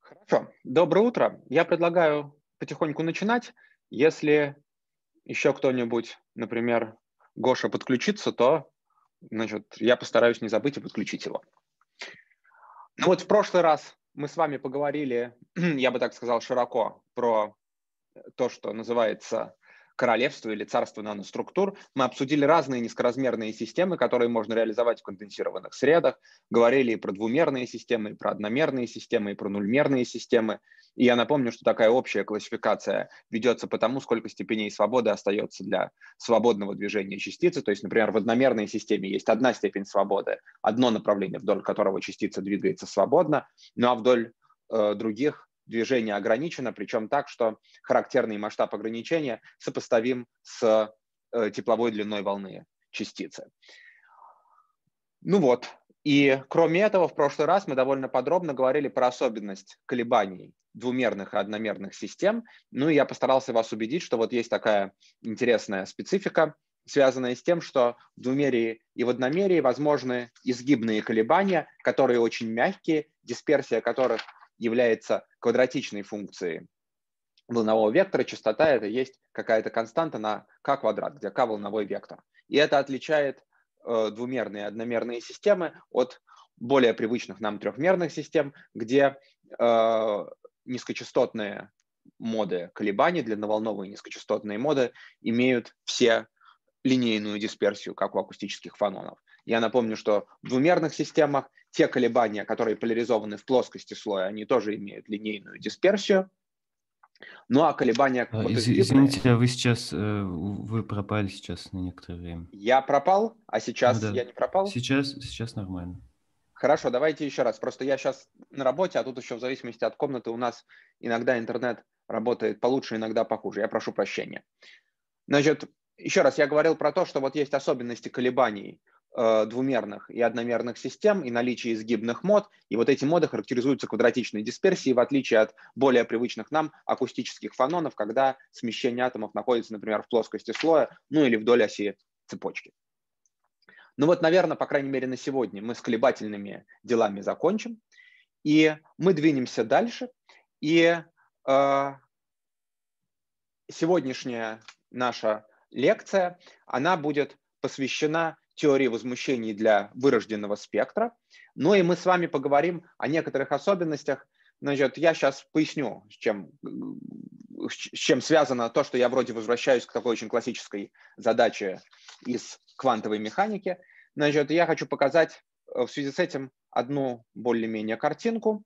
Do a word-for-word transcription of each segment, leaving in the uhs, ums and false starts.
Хорошо. Доброе утро. Я предлагаю потихоньку начинать. Если еще кто-нибудь, например, Гоша, подключится, то, значит, я постараюсь не забыть и подключить его. Ну вот в прошлый раз мы с вами поговорили, я бы так сказал, широко про то, что называется королевство или царство наноструктур. Мы обсудили разные низкоразмерные системы, которые можно реализовать в конденсированных средах. Говорили и про двумерные системы, и про одномерные системы, и про нульмерные системы. И я напомню, что такая общая классификация ведется по тому, сколько степеней свободы остается для свободного движения частицы. То есть, например, в одномерной системе есть одна степень свободы, одно направление, вдоль которого частица двигается свободно, ну а вдоль э, других движение ограничено, причем так, что характерный масштаб ограничения сопоставим с э, тепловой длиной волны частицы. Ну вот, и кроме этого, в прошлый раз мы довольно подробно говорили про особенность колебаний двумерных и одномерных систем. Ну и я постарался вас убедить, что вот есть такая интересная специфика, связанная с тем, что в двумерии и в одномерии возможны изгибные колебания, которые очень мягкие, дисперсия которых является квадратичной функцией волнового вектора, частота это есть какая-то константа на k квадрат, где k волновой вектор. И это отличает э, двумерные и одномерные системы от более привычных нам трехмерных систем, где э, низкочастотные моды колебаний, длинноволновые низкочастотные моды имеют все линейную дисперсию, как у акустических фононов. Я напомню, что в двумерных системах те колебания, которые поляризованы в плоскости слоя, они тоже имеют линейную дисперсию. Ну а колебания А, вот из- изгибные... Извините, а вы сейчас, э, вы пропали сейчас на некоторое время. Я пропал, а Да, сейчас да. я не пропал? Сейчас, сейчас нормально. Хорошо, давайте еще раз. Просто я сейчас на работе, а тут еще в зависимости от комнаты у нас иногда интернет работает получше, иногда похуже. Я прошу прощения. Значит, еще раз, я говорил про то, что вот есть особенности колебаний э, двумерных и одномерных систем и наличие изгибных мод, и вот эти моды характеризуются квадратичной дисперсией, в отличие от более привычных нам акустических фононов, когда смещение атомов находится, например, в плоскости слоя, ну или вдоль оси цепочки. Ну вот, наверное, по крайней мере на сегодня мы с колебательными делами закончим, и мы двинемся дальше, и э, сегодняшняя наша лекция, она будет посвящена теории возмущений для вырожденного спектра. Ну и мы с вами поговорим о некоторых особенностях. Значит, я сейчас поясню, с чем, с чем связано то, что я вроде возвращаюсь к такой очень классической задаче из квантовой механики. Значит, я хочу показать в связи с этим одну более-менее картинку.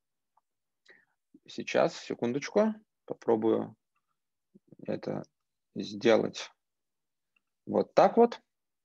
Сейчас, секундочку, попробую это сделать вот так вот.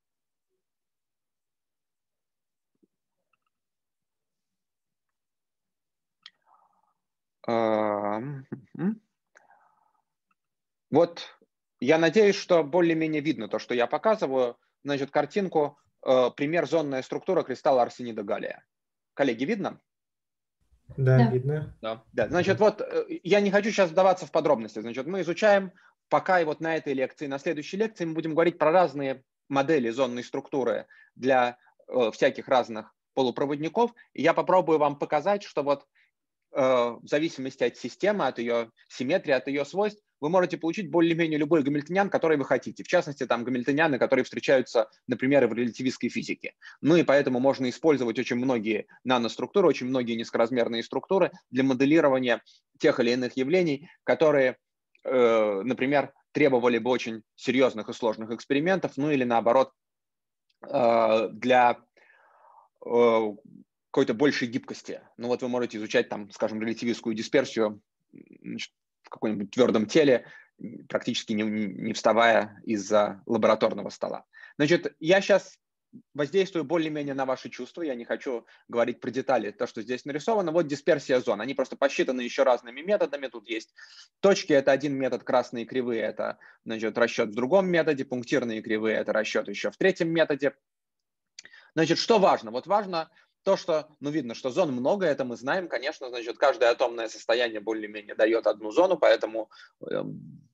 Вот я надеюсь, что более-менее видно то, что я показываю. Значит, картинку, пример зонная структура кристалла арсенида галлия. Коллеги, видно? Да, Да. видно. Да. Да. Значит, вот я не хочу сейчас вдаваться в подробности. Значит, мы изучаем пока и вот на этой лекции, на следующей лекции мы будем говорить про разные модели зонной структуры для э, всяких разных полупроводников. И я попробую вам показать, что вот э, в зависимости от системы, от ее симметрии, от ее свойств, вы можете получить более-менее любой гамильтониан, который вы хотите. В частности, там гамильтонианы, которые встречаются, например, в релятивистской физике. Ну и поэтому можно использовать очень многие наноструктуры, очень многие низкоразмерные структуры для моделирования тех или иных явлений, которые, э, например, требовали бы очень серьезных и сложных экспериментов, ну или наоборот, э, для э, какой-то большей гибкости. Ну вот вы можете изучать там, скажем, релятивистскую дисперсию, значит, в каком-нибудь твердом теле, практически не, не вставая из-за лабораторного стола. Значит, я сейчас воздействую более-менее на ваши чувства, я не хочу говорить про детали, то, что здесь нарисовано. Вот дисперсия зон, они просто посчитаны еще разными методами. Тут есть точки, это один метод, красные кривые, это, значит, расчет в другом методе, пунктирные кривые, это расчет еще в третьем методе. Значит, что важно? Вот важно то, что, ну, видно, что зон много, это мы знаем, конечно, значит, каждое атомное состояние более-менее дает одну зону, поэтому э,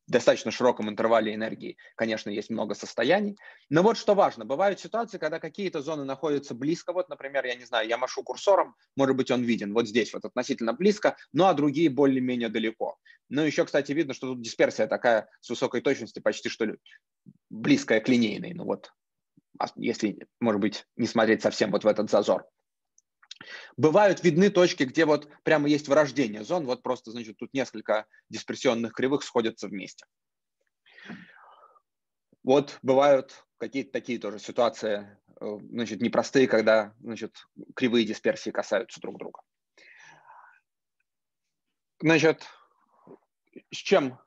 достаточно широком интервале энергии, конечно, есть много состояний. Но вот что важно, бывают ситуации, когда какие-то зоны находятся близко. Вот, например, я не знаю, я машу курсором, может быть, он виден вот здесь вот относительно близко, ну а другие более-менее далеко. Ну еще, кстати, видно, что тут дисперсия такая с высокой точностью, почти что близкая к линейной. Ну вот, если, может быть, не смотреть совсем вот в этот зазор. Бывают видны точки, где вот прямо есть вырождение зон, вот просто, значит, тут несколько дисперсионных кривых сходятся вместе. Вот бывают какие-то такие тоже ситуации, значит, непростые, когда, значит, кривые дисперсии касаются друг друга. Значит, с чем,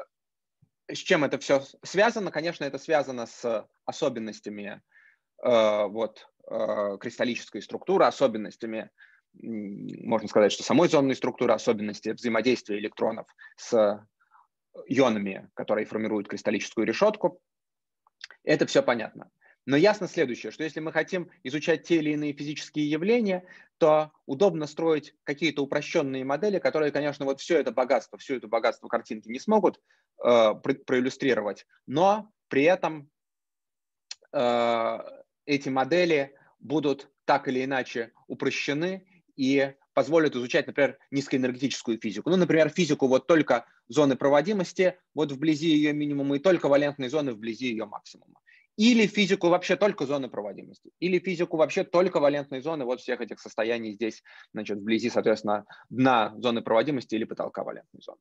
с чем это все связано? Конечно, это связано с особенностями э, вот, э, кристаллической структуры, особенностями, можно сказать, что самой зонной структуры, особенности взаимодействия электронов с ионами, которые формируют кристаллическую решетку. Это все понятно. Но ясно следующее, что если мы хотим изучать те или иные физические явления, то удобно строить какие-то упрощенные модели, которые, конечно, вот все это богатство, все это богатство картинки не смогут э, проиллюстрировать, но при этом э, эти модели будут так или иначе упрощены и позволят изучать, например, низкоэнергетическую физику. Ну, например, физику вот только зоны проводимости вот вблизи ее минимума и только валентные зоны вблизи ее максимума. Или физику вообще только зоны проводимости. Или физику вообще только валентные зоны вот всех этих состояний здесь, значит, вблизи, соответственно, дна зоны проводимости или потолка валентной зоны.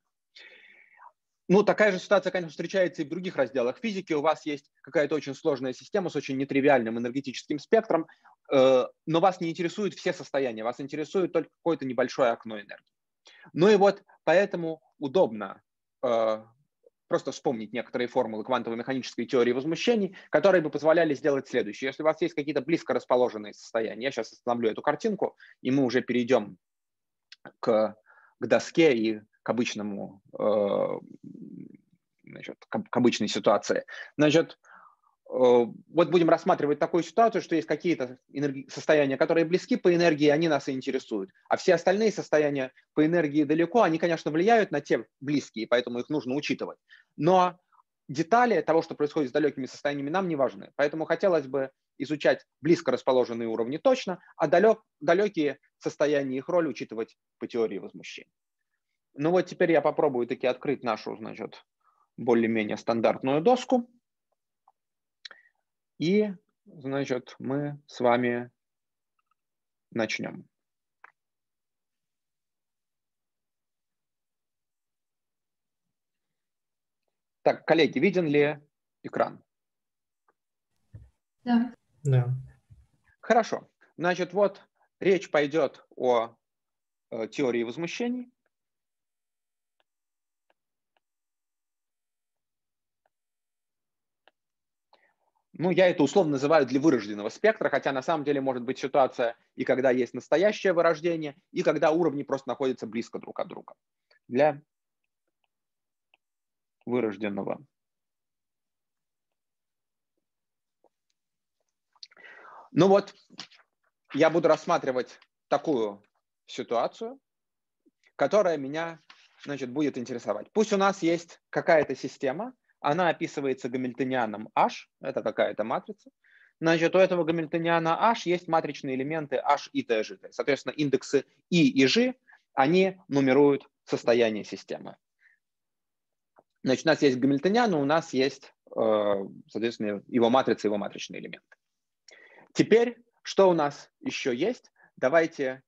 Ну, такая же ситуация, конечно, встречается и в других разделах физики. У вас есть какая-то очень сложная система с очень нетривиальным энергетическим спектром, э, но вас не интересуют все состояния, вас интересует только какое-то небольшое окно энергии. Ну и вот поэтому удобно э, просто вспомнить некоторые формулы квантово-механической теории возмущений, которые бы позволяли сделать следующее. Если у вас есть какие-то близко расположенные состояния, я сейчас остановлю эту картинку, и мы уже перейдем к, к доске и к обычному, э, значит, к, к обычной ситуации. Значит, э, вот будем рассматривать такую ситуацию, что есть какие-то энерги- состояния, которые близки по энергии, они нас и интересуют. А все остальные состояния по энергии далеко, они, конечно, влияют на те близкие, поэтому их нужно учитывать. Но детали того, что происходит с далекими состояниями, нам не важны. Поэтому хотелось бы изучать близко расположенные уровни точно, а далек, далекие состояния, их роль учитывать по теории возмущений. Ну вот теперь я попробую таки открыть нашу, значит, более-менее стандартную доску. И, значит, мы с вами начнем. Так, коллеги, виден ли экран? Да. Да. Хорошо. Значит, вот речь пойдет о э, теории возмущений. Ну, я это условно называю для вырожденного спектра, хотя на самом деле может быть ситуация и когда есть настоящее вырождение, и когда уровни просто находятся близко друг от друга. Для вырожденного. Ну вот, я буду рассматривать такую ситуацию, которая меня, значит, будет интересовать. Пусть у нас есть какая-то система, она описывается гамильтонианом H, это какая-то матрица. Значит, у этого гамильтониана H есть матричные элементы H, I, T, G. Соответственно, индексы I и G, они нумеруют состояние системы. Значит, у нас есть гамильтониан, у нас есть, соответственно, его матрица, его матричные элементы. Теперь, что у нас еще есть? Давайте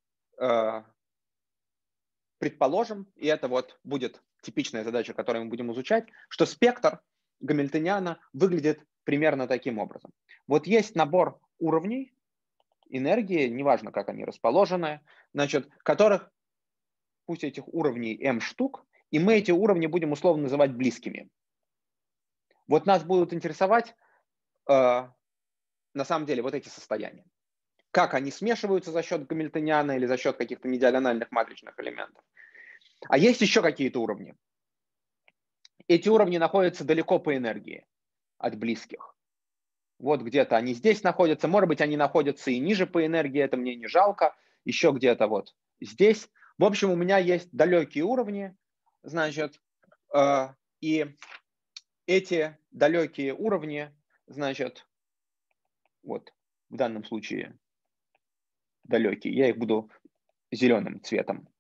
предположим, и это вот будет типичная задача, которую мы будем изучать, что спектр гамильтониана выглядит примерно таким образом. Вот есть набор уровней энергии, неважно, как они расположены, значит, которых, пусть этих уровней m штук, и мы эти уровни будем условно называть близкими. Вот нас будут интересовать э, на самом деле вот эти состояния. Как они смешиваются за счет гамильтониана или за счет каких-то недиагональных матричных элементов. А есть еще какие-то уровни. Эти уровни находятся далеко по энергии от близких. Вот где-то они здесь находятся. Может быть, они находятся и ниже по энергии, это мне не жалко. Еще где-то вот здесь. В общем, у меня есть далекие уровни. Значит, э, и эти далекие уровни, значит, вот в данном случае далекие, я их буду зеленым цветом.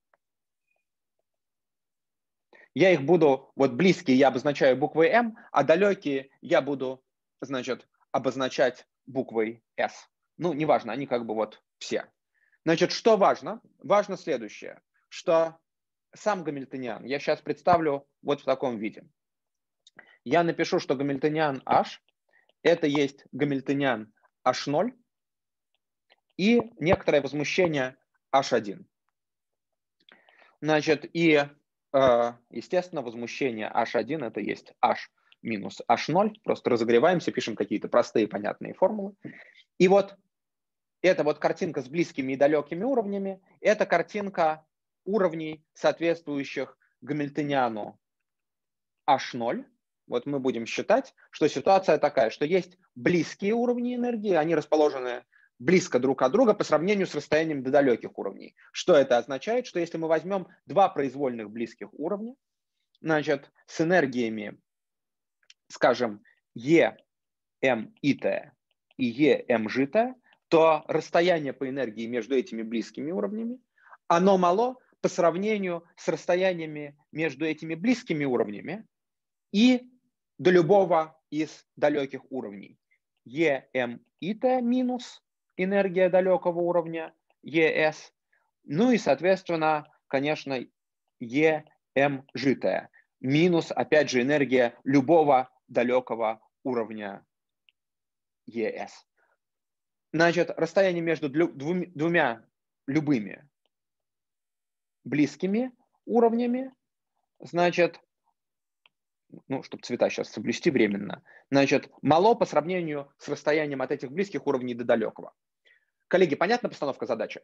Я их буду, вот близкие я обозначаю буквой М, а далекие я буду, значит, обозначать буквой С. Ну, неважно, они как бы вот все. Значит, что важно? Важно следующее, что сам гамильтониан я сейчас представлю вот в таком виде. Я напишу, что гамильтониан H – это есть гамильтониан эйч ноль и некоторое возмущение эйч один. Значит, и, естественно, возмущение эйч один – это есть H минус эйч ноль. Просто разогреваемся, пишем какие-то простые понятные формулы. И вот эта вот картинка с близкими и далекими уровнями – это картинка уровней, соответствующих гамильтониану эйч ноль. Вот мы будем считать, что ситуация такая, что есть близкие уровни энергии, они расположены близко друг от друга по сравнению с расстоянием до далеких уровней. Что это означает? Что если мы возьмем два произвольных близких уровня, значит, с энергиями, скажем, E, M, ит и E, M, жит, то расстояние по энергии между этими близкими уровнями, оно мало по сравнению с расстояниями между этими близкими уровнями и до любого из далеких уровней. E, M, ит минус энергия далекого уровня, E S, ну и, соответственно, конечно, E, M, житая, минус, опять же, энергия любого далекого уровня E S. Значит, расстояние между двумя, двумя любыми близкими уровнями, значит, ну, чтобы цвета сейчас соблюсти временно, значит, мало по сравнению с расстоянием от этих близких уровней до далекого. Коллеги, понятна постановка задачи?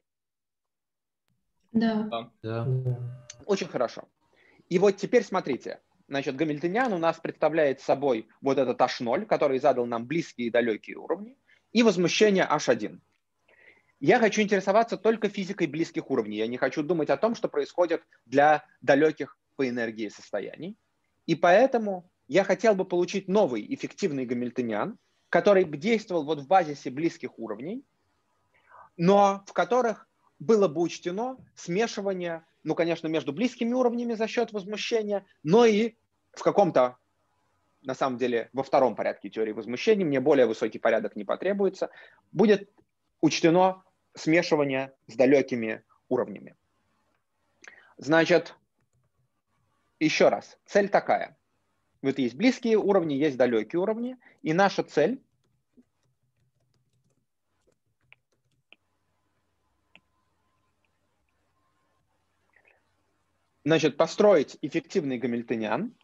Да. Да. Очень хорошо. И вот теперь смотрите, значит, гамильтониан у нас представляет собой вот этот эйч ноль, который задал нам близкие и далекие уровни, и возмущение эйч один. Я хочу интересоваться только физикой близких уровней. Я не хочу думать о том, что происходит для далеких по энергии состояний. И поэтому я хотел бы получить новый эффективный гамильтониан, который бы действовал вот в базисе близких уровней, но в которых было бы учтено смешивание, ну, конечно, между близкими уровнями за счет возмущения, но и в каком-то, на самом деле, во втором порядке теории возмущения, мне более высокий порядок не потребуется, будет учтено смешивание с далекими уровнями. Значит, еще раз, цель такая. Вот есть близкие уровни, есть далекие уровни, и наша цель значит, построить эффективный гамильтониан,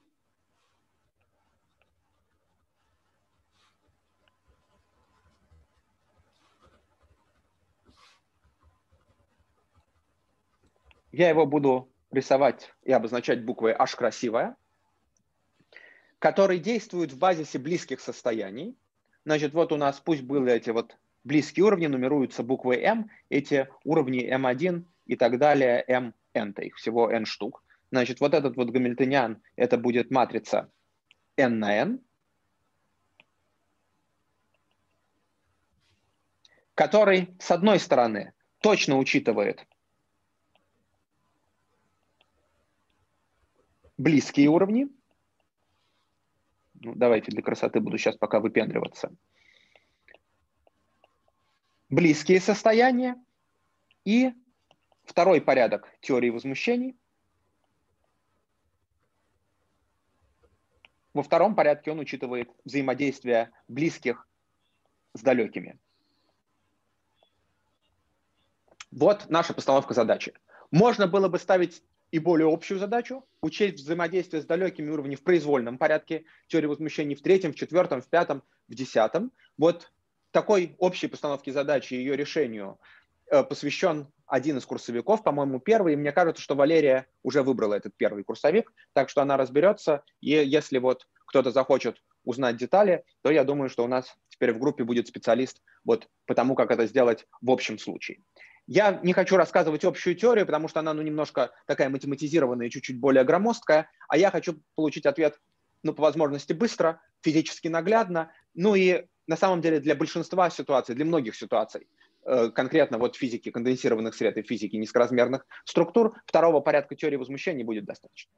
я его буду рисовать и обозначать буквой H красивая, который действует в базисе близких состояний. Значит, вот у нас пусть были эти вот близкие уровни, нумеруются буквой M, эти уровни эм один и так далее, Mn, их всего n штук. Значит, вот этот вот гамильтониан, это будет матрица n на n, который, с одной стороны, точно учитывает близкие уровни. Ну, давайте для красоты буду сейчас пока выпендриваться. Близкие состояния и второй порядок теории возмущений. Во втором порядке он учитывает взаимодействие близких с далекими. Вот наша постановка задачи. Можно было бы ставить и более общую задачу, учесть взаимодействие с далекими уровнями в произвольном порядке теории возмущений в третьем, в четвертом, в пятом, в десятом. Вот такой общей постановке задачи и ее решению посвящен один из курсовиков, по-моему, первый. И мне кажется, что Валерия уже выбрала этот первый курсовик, так что она разберется. И если вот кто-то захочет узнать детали, то я думаю, что у нас теперь в группе будет специалист вот по тому, как это сделать в общем случае. Я не хочу рассказывать общую теорию, потому что она ну, немножко такая математизированная и чуть-чуть более громоздкая, а я хочу получить ответ ну, по возможности быстро, физически наглядно, ну и на самом деле для большинства ситуаций, для многих ситуаций, конкретно вот физики конденсированных сред и физики низкоразмерных структур, второго порядка теории возмущений будет достаточно.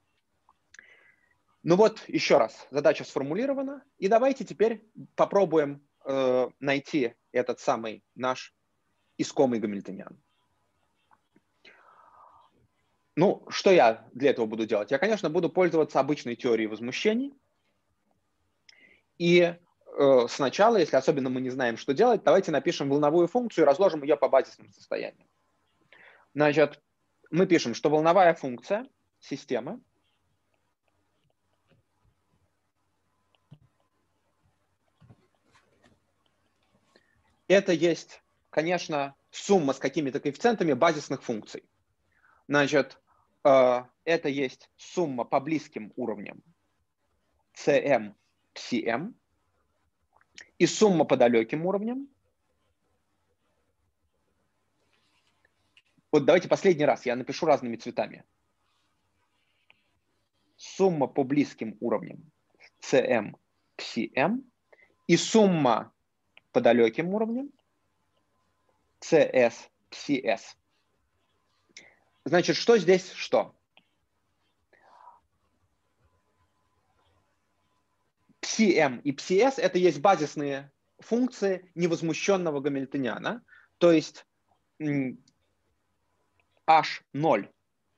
Ну вот, еще раз, задача сформулирована, и давайте теперь попробуем э, найти этот самый наш искомый гамильтониан. Ну, что я для этого буду делать? Я, конечно, буду пользоваться обычной теорией возмущений. И э, сначала, если особенно мы не знаем, что делать, давайте напишем волновую функцию и разложим ее по базисным состояниям. Значит, мы пишем, что волновая функция системы это есть, конечно, сумма с какими-то коэффициентами базисных функций. Значит, э, это есть сумма по близким уровням Cm, Pm, и сумма по далеким уровням. Вот давайте последний раз я напишу разными цветами. Сумма по близким уровням Cm, Pm, и сумма по далеким уровням Cs, Cs. Значит, что здесь что? Pm и Ps это есть базисные функции невозмущенного гамильтониана, то есть H ноль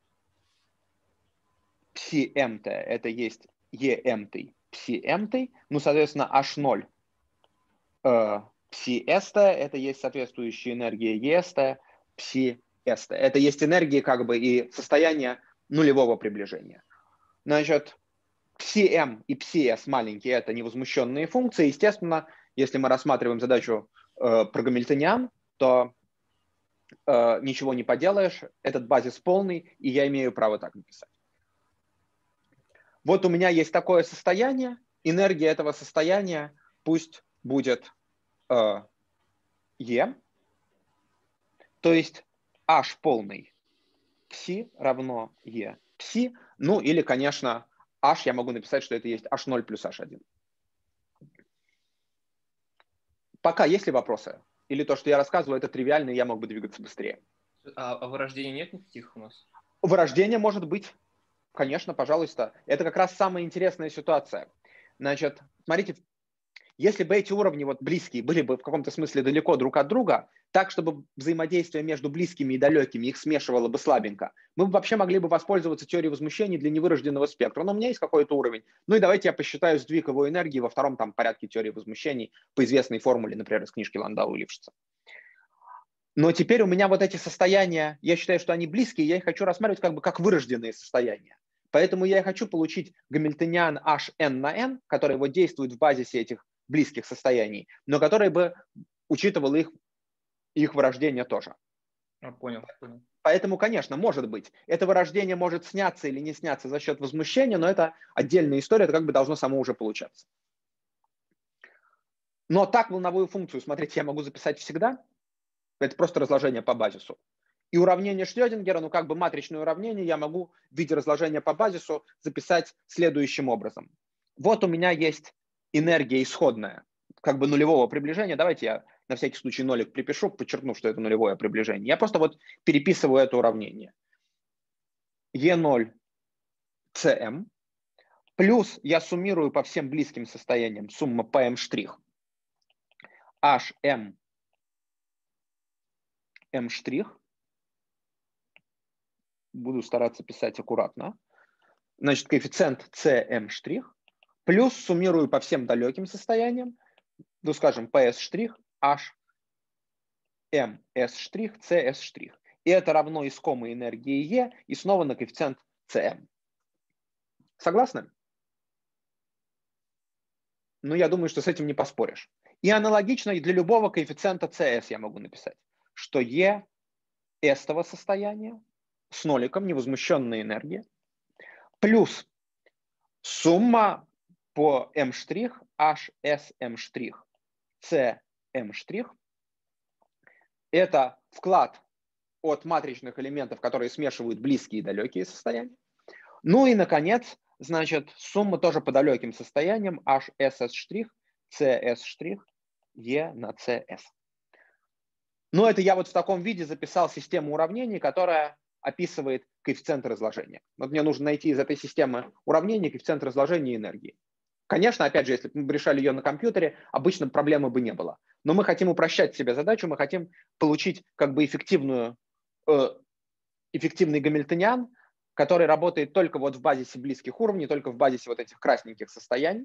Pm это есть Em Pm, ну, соответственно, H ноль э, Ps это есть соответствующая энергия Es, Ps. Это есть энергия как бы и состояние нулевого приближения. Значит, Pm и Ps маленькие это невозмущенные функции. Естественно, если мы рассматриваем задачу э, про гамильтониан, то э, ничего не поделаешь, этот базис полный, и я имею право так написать. Вот у меня есть такое состояние, энергия этого состояния пусть будет э, E, то есть H полный Psi равно E Psi, ну или, конечно, H я могу написать, что это есть H ноль плюс H один. Пока есть ли вопросы? Или то, что я рассказываю, это тривиально, и я мог бы двигаться быстрее? А, а вырождения нет никаких у нас? Вырождение может быть. Конечно, пожалуйста. Это как раз самая интересная ситуация. Значит, смотрите, если бы эти уровни вот близкие были бы в каком-то смысле далеко друг от друга, так, чтобы взаимодействие между близкими и далекими их смешивало бы слабенько, мы бы вообще могли бы воспользоваться теорией возмущений для невырожденного спектра. Но у меня есть какой-то уровень. Ну и давайте я посчитаю сдвиг его энергии во втором там порядке теории возмущений по известной формуле, например, из книжки Ландау и Лившица. Но теперь у меня вот эти состояния, я считаю, что они близкие, я их хочу рассматривать как бы как вырожденные состояния. Поэтому я и хочу получить гамильтониан Hn на n, который вот действует в базисе этих близких состояний, но который бы учитывал их, их вырождение тоже. А, понял, понял. Поэтому, конечно, может быть, это вырождение может сняться или не сняться за счет возмущения, но это отдельная история, это как бы должно само уже получаться. Но так волновую функцию, смотрите, я могу записать всегда. Это просто разложение по базису. И уравнение Шрёдингера, ну как бы матричное уравнение, я могу в виде разложения по базису записать следующим образом. Вот у меня есть энергия исходная, как бы нулевого приближения. Давайте я на всякий случай нолик припишу, подчеркну, что это нулевое приближение. Я просто вот переписываю это уравнение. Е ноль Cm плюс я суммирую по всем близким состояниям сумма Pm штрих Hm M штрих. Буду стараться писать аккуратно. Значит, коэффициент Cm штрих плюс суммирую по всем далеким состояниям, ну, скажем, Ps штрих H ms штрих Cs штрих. И это равно искомой энергии E и снова на коэффициент Cm. Согласны? Ну, я думаю, что с этим не поспоришь. И аналогично и для любого коэффициента Cs я могу написать, что E эстового состояния с ноликом, невозмущенная энергия, плюс сумма по m', hsm', cm', это вклад от матричных элементов, которые смешивают близкие и далекие состояния. Ну и, наконец, значит, сумма тоже по далеким состояниям hss', cs', e на cs. Но это я вот в таком виде записал систему уравнений, которая описывает коэффициент разложения. Вот мне нужно найти из этой системы уравнений коэффициент разложения энергии. Конечно, опять же, если бы мы решали ее на компьютере, обычно проблемы бы не было. Но мы хотим упрощать себе задачу, мы хотим получить как бы эффективную, э, эффективный гамильтониан, который работает только вот в базисе близких уровней, только в базисе вот этих красненьких состояний.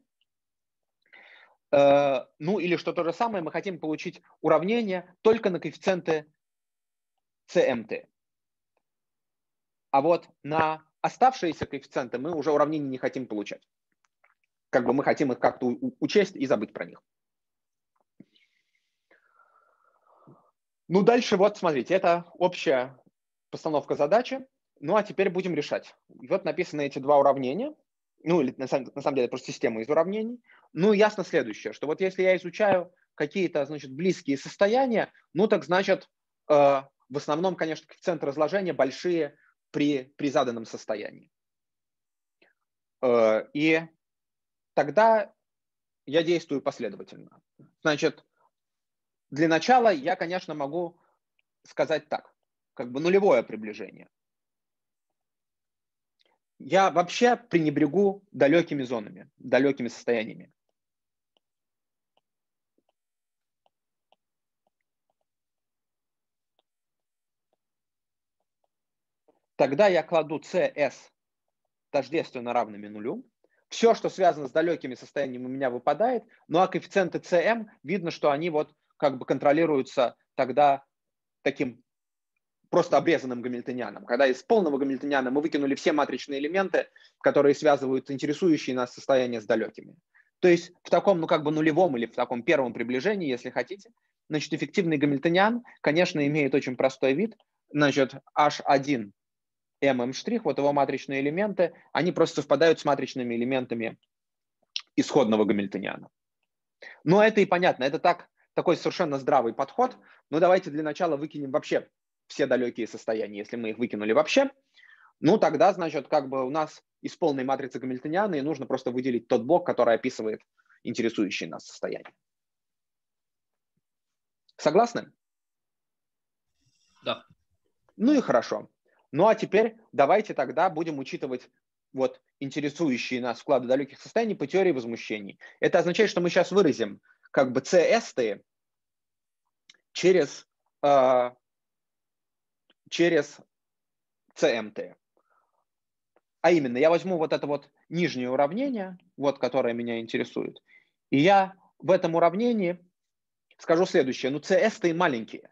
Э, ну или что то же самое, мы хотим получить уравнение только на коэффициенты си эм ти. А вот на оставшиеся коэффициенты мы уже уравнения не хотим получать. Как бы мы хотим их как-то учесть и забыть про них. Ну, дальше вот, смотрите, это общая постановка задачи. Ну, а теперь будем решать. Вот написаны эти два уравнения. Ну, или на самом, на самом деле просто система из уравнений. Ну, ясно следующее, что вот если я изучаю какие-то, значит, близкие состояния, ну, так значит, э, в основном, конечно, коэффициенты разложения большие при, при заданном состоянии. Э, и тогда я действую последовательно. Значит, для начала я, конечно, могу сказать так, как бы нулевое приближение. Я вообще пренебрегу далекими зонами, далекими состояниями. Тогда я кладу cs тождественно равными нулю. Все, что связано с далекими состояниями, у меня выпадает. Ну а коэффициенты cm, видно, что они вот как бы контролируются тогда таким просто обрезанным гамильтонианом. Когда из полного гамильтониана мы выкинули все матричные элементы, которые связывают интересующие нас состояния с далекими. То есть в таком, ну как бы нулевом или в таком первом приближении, если хотите, значит, эффективный гамильтониан, конечно, имеет очень простой вид. Значит, эйч один эм эм', вот его матричные элементы, они просто совпадают с матричными элементами исходного гамильтониана. Но это и понятно, это так, такой совершенно здравый подход. Но давайте для начала выкинем вообще все далекие состояния. Если мы их выкинули вообще, ну тогда, значит, как бы у нас из полной матрицы гамильтониана и нужно просто выделить тот блок, который описывает интересующие нас состояния. Согласны? Да. Ну и хорошо. Ну а теперь давайте тогда будем учитывать вот интересующие нас вклады далеких состояний по теории возмущений. Это означает, что мы сейчас выразим как бы cs через, э, через cmt. А именно, я возьму вот это вот нижнее уравнение, вот, которое меня интересует, и я в этом уравнении скажу следующее. Ну, cs-то маленькие.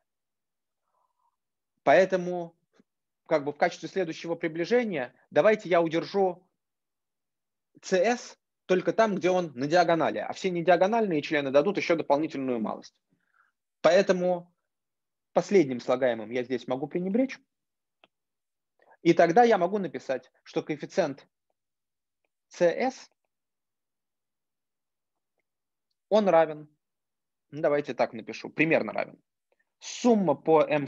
Поэтому как бы в качестве следующего приближения давайте я удержу cs только там, где он на диагонали, а все недиагональные члены дадут еще дополнительную малость. Поэтому последним слагаемым я здесь могу пренебречь. И тогда я могу написать, что коэффициент cs, он равен, ну, давайте так напишу, примерно равен. Сумма по m',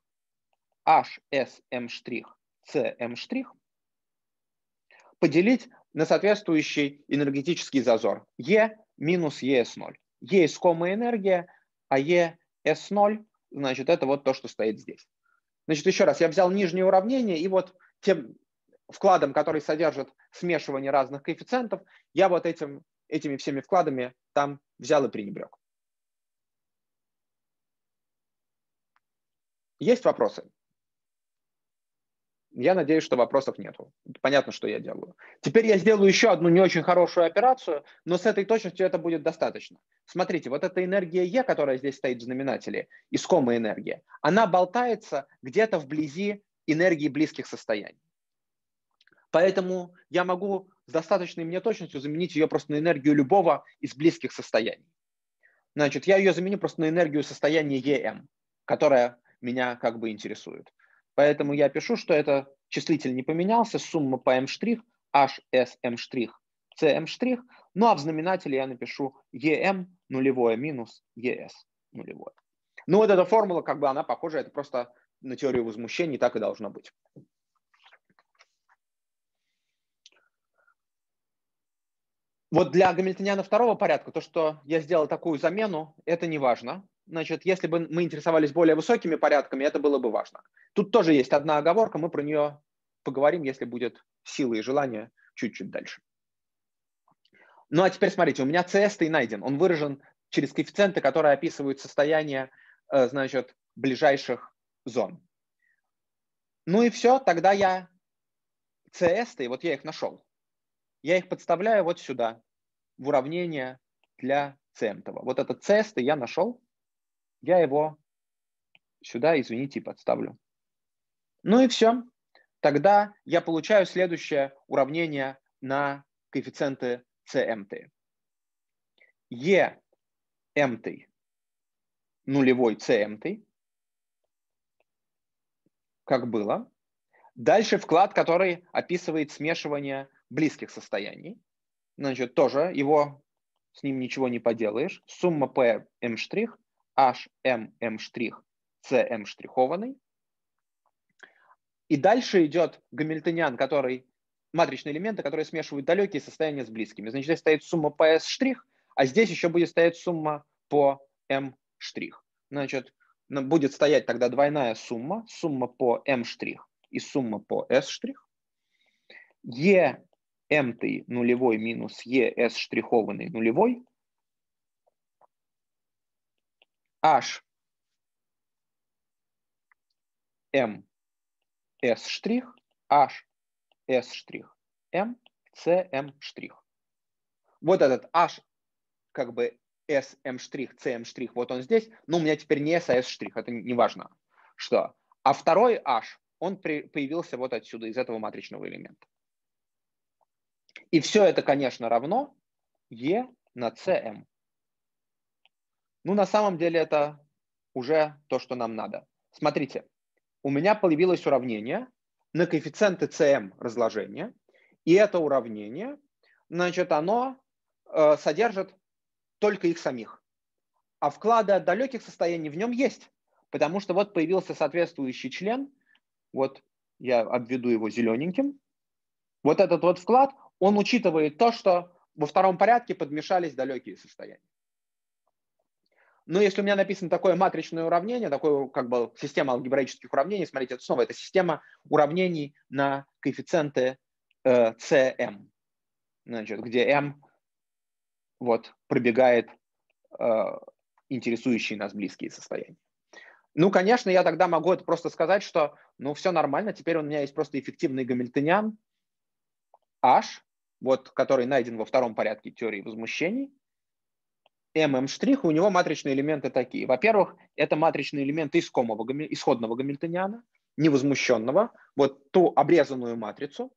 hsm', cm' поделить на соответствующий энергетический зазор E минус и эс ноль. E искомая энергия, а и эс ноль, значит, это вот то, что стоит здесь. Значит, еще раз, я взял нижнее уравнение, и вот тем вкладом, который содержит смешивание разных коэффициентов, я вот этим, этими всеми вкладами там взял и пренебрег. Есть вопросы? Я надеюсь, что вопросов нету. Понятно, что я делаю. Теперь я сделаю еще одну не очень хорошую операцию, но с этой точностью это будет достаточно. Смотрите, вот эта энергия Е, которая здесь стоит в знаменателе, искомая энергия, она болтается где-то вблизи энергии близких состояний. Поэтому я могу с достаточной мне точностью заменить ее просто на энергию любого из близких состояний. Значит, я ее заменю просто на энергию состояния и эм, которая меня как бы интересует. Поэтому я пишу, что это числитель не поменялся, сумма по m', hsm', cm', ну а в знаменателе я напишу em нулевое минус es нулевое. Ну вот эта формула, как бы она похожа, это просто на теорию возмущений, так и должно быть. Вот для гамильтониана второго порядка, то, что я сделал такую замену, это не важно. Значит, если бы мы интересовались более высокими порядками, это было бы важно. Тут тоже есть одна оговорка, мы про нее поговорим, если будет сила и желание чуть-чуть дальше. Ну а теперь смотрите, у меня си эс-ный найден. Он выражен через коэффициенты, которые описывают состояние, значит, ближайших зон. Ну и все, тогда я си эс-ы, вот я их нашел. Я их подставляю вот сюда, в уравнение для си эм-того. Вот этот си эс я нашел, я его сюда, извините, подставлю. Ну и все. Тогда я получаю следующее уравнение на коэффициенты си эм-ты. Е эм-ты нулевой си эм-ты, как было. Дальше вклад, который описывает смешивание близких состояний. Значит, тоже его, с ним ничего не поделаешь. Сумма P M', H M M', C M штрихованный. И дальше идет гамильтониан, который, матричные элементы, которые смешивают далекие состояния с близкими. Значит, здесь стоит сумма по S', а здесь еще будет стоять сумма по M'. Значит, будет стоять тогда двойная сумма, сумма по M' и сумма по S'. E m нулевой минус E S штрихованный нулевой. H M S штрих, H S штрих, M, C M штрих. Вот этот H как бы S M штрих, C M штрих, вот он здесь, но у меня теперь не S, а S штрих, это не важно, что. А второй H, он при, появился вот отсюда, из этого матричного элемента. И все это, конечно, равно E на C M. Ну, на самом деле это уже то, что нам надо. Смотрите, у меня появилось уравнение на коэффициенты си эм разложения, и это уравнение, значит, оно э, содержит только их самих. А вклады от далеких состояний в нем есть, потому что вот появился соответствующий член, вот я обведу его зелененьким, вот этот вот вклад, он учитывает то, что во втором порядке подмешались далекие состояния. Но если у меня написано такое матричное уравнение, такое как бы система алгебраических уравнений, смотрите, это снова это система уравнений на коэффициенты э, си эм, значит, где m вот пробегает э, интересующие нас близкие состояния. Ну, конечно, я тогда могу это просто сказать, что ну все нормально, теперь у меня есть просто эффективный гамильтониан H, вот, который найден во втором порядке теории возмущений. эм-эм', у него матричные элементы такие. Во-первых, это матричные элементы исходного, исходного гамильтониана, невозмущенного, вот ту обрезанную матрицу.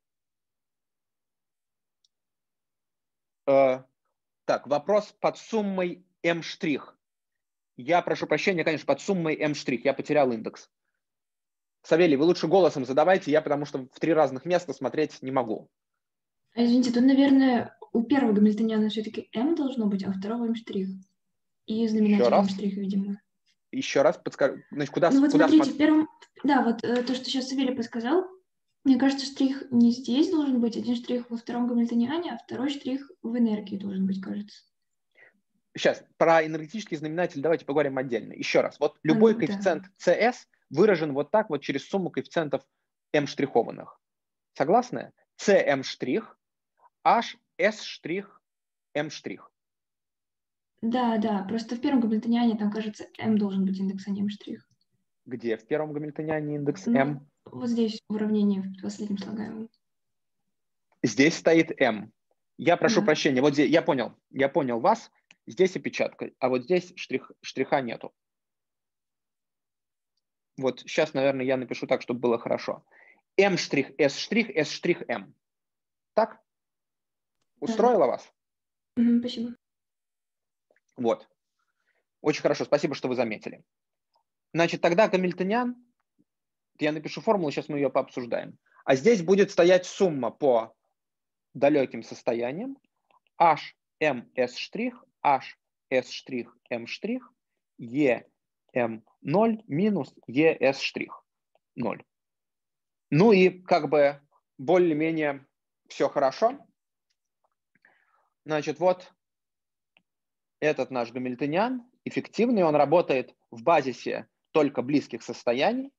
Э, так, вопрос под суммой m'. Я прошу прощения, конечно, под суммой m', я потерял индекс. Савелий, вы лучше голосом задавайте, я потому что в три разных места смотреть не могу. Извините, тут, наверное, у первого гамильтониана все-таки m должно быть, а у второго m'. И знаменатель m', видимо. Еще раз подскажу. Значит, куда, ну вот куда смотрите, смотри? в первом... Да, вот э, то, что сейчас Савелий подсказал, мне кажется, штрих не здесь должен быть, один штрих во втором гамильтониане, а второй штрих в энергии должен быть, кажется. Сейчас, про энергетический знаменатель давайте поговорим отдельно. Еще раз, вот любой а, коэффициент да. си эс выражен вот так вот через сумму коэффициентов m' штрихованных. Согласны? Cm', H, S', M'. Да, да, просто в первом гамильтониане там, кажется, m должен быть индекс, а не m'. Где в первом гамильтониане индекс ну, m? Вот здесь в уравнении в последнем слагаемом. Здесь стоит m. Я прошу да. прощения, вот здесь, я понял, я понял вас. Здесь опечатка, а вот здесь штрих, штриха нету. Вот сейчас, наверное, я напишу так, чтобы было хорошо. M', S', S', M. Так? Устроило да. вас? Угу, спасибо. Вот. Очень хорошо, спасибо, что вы заметили. Значит, тогда гамильтониан, я напишу формулу, сейчас мы ее пообсуждаем. А здесь будет стоять сумма по далеким состояниям H, M, S', H, S', M', E, M, ноль минус E, S', ноль. Ну и как бы более-менее все хорошо. Значит, вот этот наш гамильтониан эффективный, он работает в базисе только близких состояний.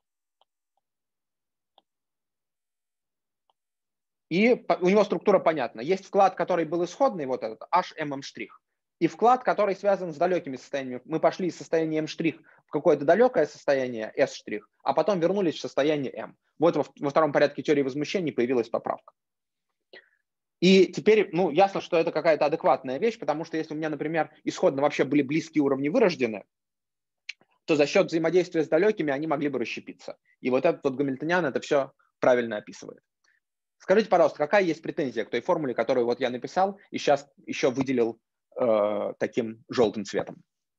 И у него структура понятна. Есть вклад, который был исходный, вот этот H-M-M', и вклад, который связан с далекими состояниями. Мы пошли из состояния M' в какое-то далекое состояние S', а потом вернулись в состояние M. Вот во, во втором порядке теории возмущений появилась поправка. И теперь, ну, ясно, что это какая-то адекватная вещь, потому что если у меня, например, исходно вообще были близкие уровни вырождены, то за счет взаимодействия с далекими они могли бы расщепиться. И вот этот вот гамильтониан это все правильно описывает. Скажите, пожалуйста, какая есть претензия к той формуле, которую вот я написал и сейчас еще выделил э, таким желтым цветом?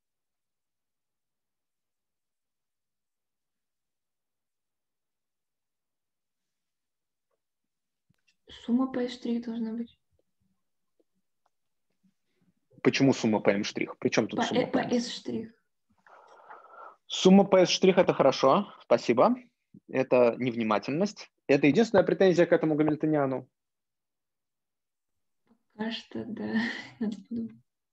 Сумма P' должна быть. Почему сумма P'? Причем тут По, сумма э, по P'? S'. Сумма P' это хорошо, спасибо. Это невнимательность. Это единственная претензия к этому гамильтониану. Пока что, да. Надо подумать.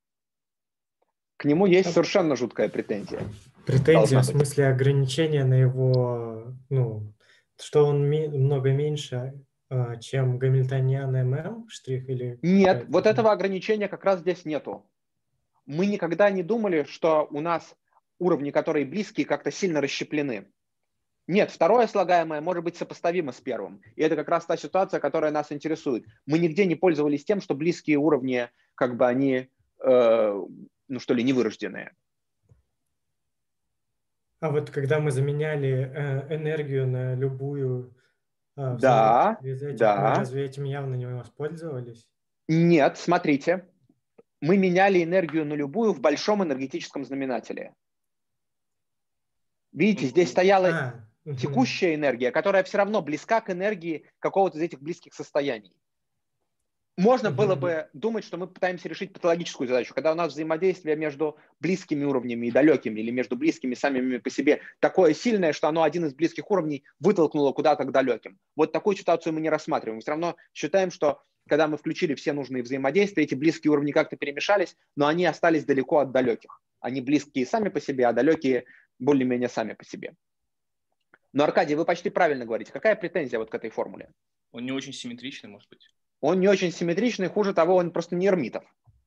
К нему есть совершенно жуткая претензия. Претензия в смысле ограничения на его, ну, что он ми- много меньше, э, чем гамильтониан ММ штрих или... Нет, вот этого ограничения как раз здесь нету. Мы никогда не думали, что у нас уровни, которые близкие, как-то сильно расщеплены. Нет, второе слагаемое может быть сопоставимо с первым. И это как раз та ситуация, которая нас интересует. Мы нигде не пользовались тем, что близкие уровни, как бы они, э, ну что ли, невырожденные. А вот когда мы заменяли э, энергию на любую э, Да, из этих, да. мы разве этим явно не воспользовались? Нет, смотрите. Мы меняли энергию на любую в большом энергетическом знаменателе. Видите, здесь стояла А, угу. текущая энергия, которая все равно близка к энергии какого-то из этих близких состояний. Можно угу. было бы думать, что мы пытаемся решить патологическую задачу, когда у нас взаимодействие между близкими уровнями и далекими, или между близкими самими по себе такое сильное, что оно один из близких уровней вытолкнуло куда-то к далеким. Вот такую ситуацию мы не рассматриваем. Мы все равно считаем, что когда мы включили все нужные взаимодействия, эти близкие уровни как-то перемешались, но они остались далеко от далеких. Они близкие сами по себе, а далекие более-менее сами по себе. Но, Аркадий, вы почти правильно говорите. Какая претензия вот к этой формуле? Он не очень симметричный, может быть. Он не очень симметричный, хуже того, он просто не Эрмитов.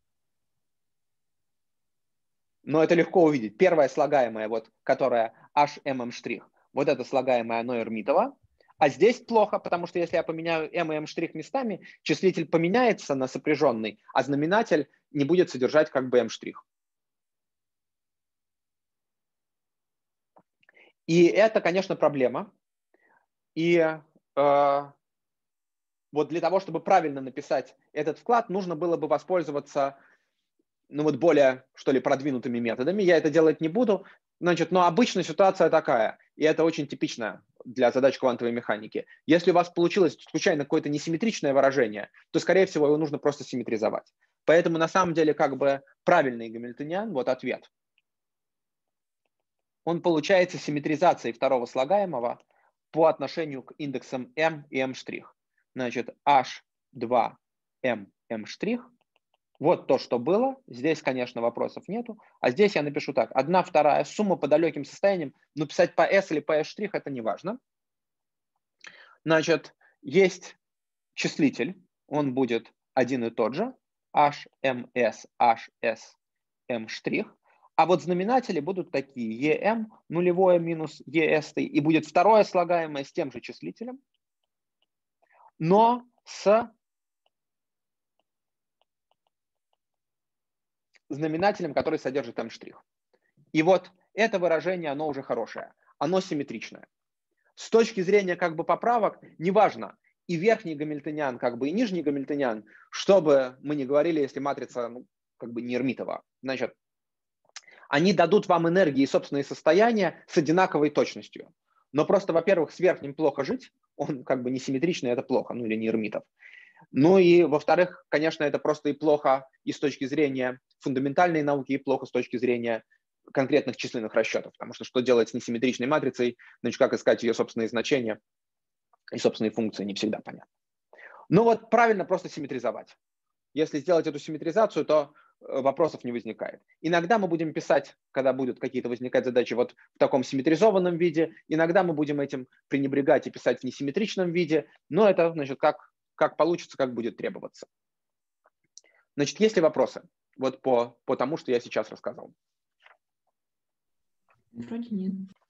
Но это легко увидеть. Первая слагаемая, вот, которая H-M-M', вот это слагаемое, оно Эрмитово. А здесь плохо, потому что если я поменяю M и M' местами, числитель поменяется на сопряженный, а знаменатель не будет содержать как бы M'. И это, конечно, проблема. И э, вот для того, чтобы правильно написать этот вклад, нужно было бы воспользоваться, ну вот более, что ли, продвинутыми методами. Я это делать не буду. Значит, но обычно ситуация такая, и это очень типично для задач квантовой механики. Если у вас получилось случайно какое-то несимметричное выражение, то, скорее всего, его нужно просто симметризовать. Поэтому, на самом деле, как бы правильный гамильтониан, вот ответ, он получается симметризацией второго слагаемого по отношению к индексам m и m'. Значит, H два M M'. Вот то, что было. Здесь, конечно, вопросов нету. А здесь я напишу так. Одна вторая сумма по далеким состояниям. Но писать по S или по S' это не важно. Значит, есть числитель. Он будет один и тот же. HMS, HS, M'. А вот знаменатели будут такие. EM нулевое минус ES. И будет второе слагаемое с тем же числителем, но с знаменателем, который содержит M'. И вот это выражение, оно уже хорошее. Оно симметричное. С точки зрения как бы поправок, неважно, и верхний гамильтониан, как бы и нижний гамильтониан, что бы мы ни говорили, если матрица ну, как бы не Эрмитова. Значит, они дадут вам энергии и собственные состояния с одинаковой точностью. Но просто, во-первых, с верхним плохо жить, он как бы не симметричный, это плохо, ну или не Эрмитов. Ну и, во-вторых, конечно, это просто и плохо и с точки зрения фундаментальной науки, и плохо с точки зрения конкретных численных расчетов. Потому что что делать с несимметричной матрицей, значит, как искать ее собственные значения и собственные функции, не всегда понятно. Ну вот правильно просто симметризовать. если сделать эту симметризацию, то вопросов не возникает. Иногда мы будем писать, когда будут какие-то возникать задачи вот в таком симметризованном виде, иногда мы будем этим пренебрегать и писать в несимметричном виде, но это, значит, как, как получится, как будет требоваться. Значит, есть ли вопросы вот по, по тому, что я сейчас рассказал? Вроде нет.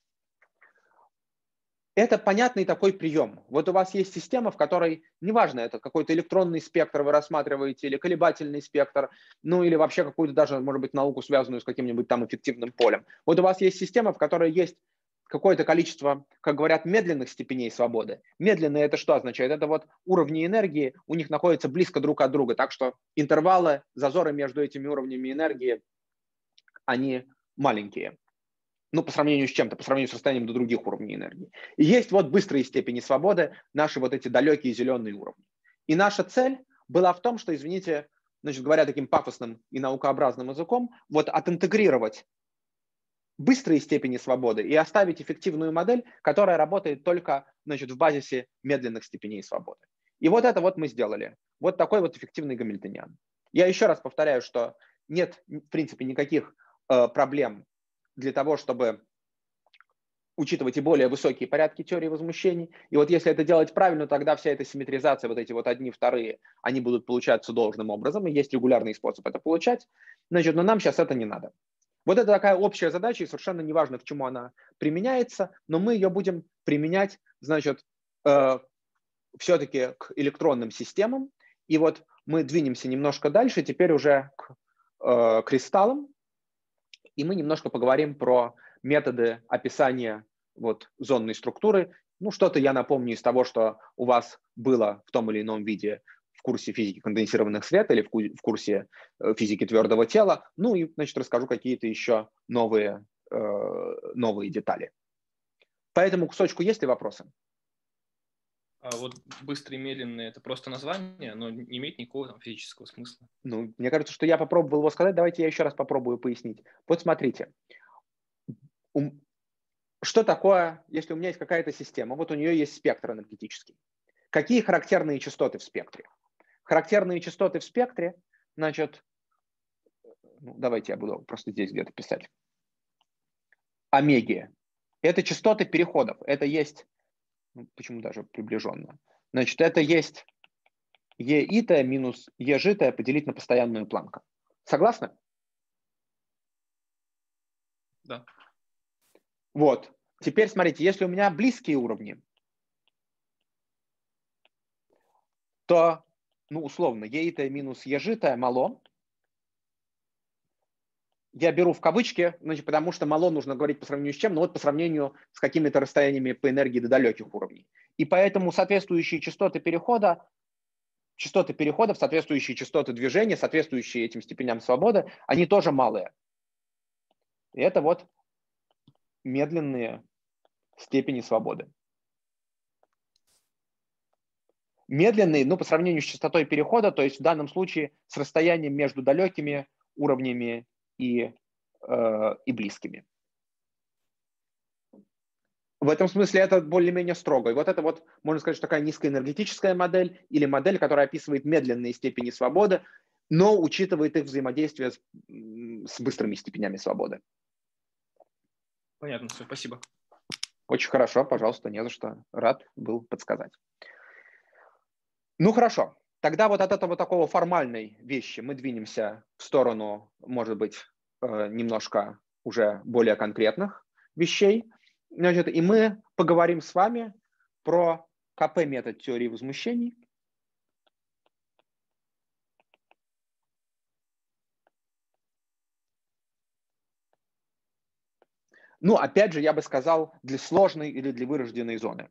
Это понятный такой прием. Вот у вас есть система, в которой, неважно, это какой-то электронный спектр вы рассматриваете, или колебательный спектр, ну или вообще какую-то даже, может быть, науку, связанную с каким-нибудь там эффективным полем. Вот у вас есть система, в которой есть какое-то количество, как говорят, медленных степеней свободы. Медленные это что означает? Это вот уровни энергии у них находятся близко друг от друга, так что интервалы, зазоры между этими уровнями энергии, они маленькие. Ну, по сравнению с чем-то, по сравнению с расстоянием до других уровней энергии. И есть вот быстрые степени свободы, наши вот эти далекие зеленые уровни. И наша цель была в том, что, извините, значит, говоря таким пафосным и наукообразным языком, вот отинтегрировать быстрые степени свободы и оставить эффективную модель, которая работает только, значит, в базисе медленных степеней свободы. И вот это вот мы сделали. Вот такой вот эффективный гамильтониан. Я еще раз повторяю, что нет, в принципе, никаких э, проблем для того, чтобы учитывать и более высокие порядки теории возмущений. И вот если это делать правильно, тогда вся эта симметризация, вот эти вот одни, вторые, они будут получаться должным образом, и есть регулярный способ это получать. Значит, но нам сейчас это не надо. Вот это такая общая задача, и совершенно неважно, к чему она применяется, но мы ее будем применять, значит, э, все-таки к электронным системам. И вот мы двинемся немножко дальше, теперь уже к э, кристаллам. И мы немножко поговорим про методы описания вот, зонной структуры. Ну, что-то я напомню из того, что у вас было в том или ином виде в курсе физики конденсированных света или в курсе физики твердого тела. Ну и, значит, расскажу какие-то еще новые, э, новые детали. По этому кусочку есть ли вопросы? А вот быстрые и медленные – это просто название, но не имеет никакого там физического смысла. Ну, мне кажется, что я попробовал его сказать. Давайте я еще раз попробую пояснить. Вот смотрите. Что такое, если у меня есть какая-то система, вот у нее есть спектр энергетический. Какие характерные частоты в спектре? Характерные частоты в спектре, значит, ну, давайте я буду просто здесь где-то писать. Омеги. Это частоты переходов. Это есть, ну, почему даже приближенно? Значит, это есть Е итая минус Е житая поделить на постоянную Планка. Согласны? Да. Вот. Теперь смотрите, если у меня близкие уровни, то, ну, условно, Е итая минус Е житая мало. Я беру в кавычки, значит, потому что мало нужно говорить по сравнению с чем, но вот по сравнению с какими-то расстояниями по энергии до далеких уровней. И поэтому соответствующие частоты перехода, частоты переходов, соответствующие частоты движения, соответствующие этим степеням свободы, они тоже малые. И это вот медленные степени свободы. Медленные, ну, по сравнению с частотой перехода, то есть в данном случае с расстоянием между далекими уровнями и, э, и близкими. В этом смысле это более-менее строго. И вот это вот, можно сказать, что такая низкоэнергетическая модель или модель, которая описывает медленные степени свободы, но учитывает их взаимодействие с, с быстрыми степенями свободы. Понятно, все, спасибо. Очень хорошо, пожалуйста, не за что. Рад был подсказать. Ну хорошо, тогда вот от этого такого формальной вещи мы двинемся в сторону, может быть, немножко уже более конкретных вещей. Значит, и мы поговорим с вами про КП-метод теории возмущений. Ну, опять же, я бы сказал, для сложной или для вырожденной зоны.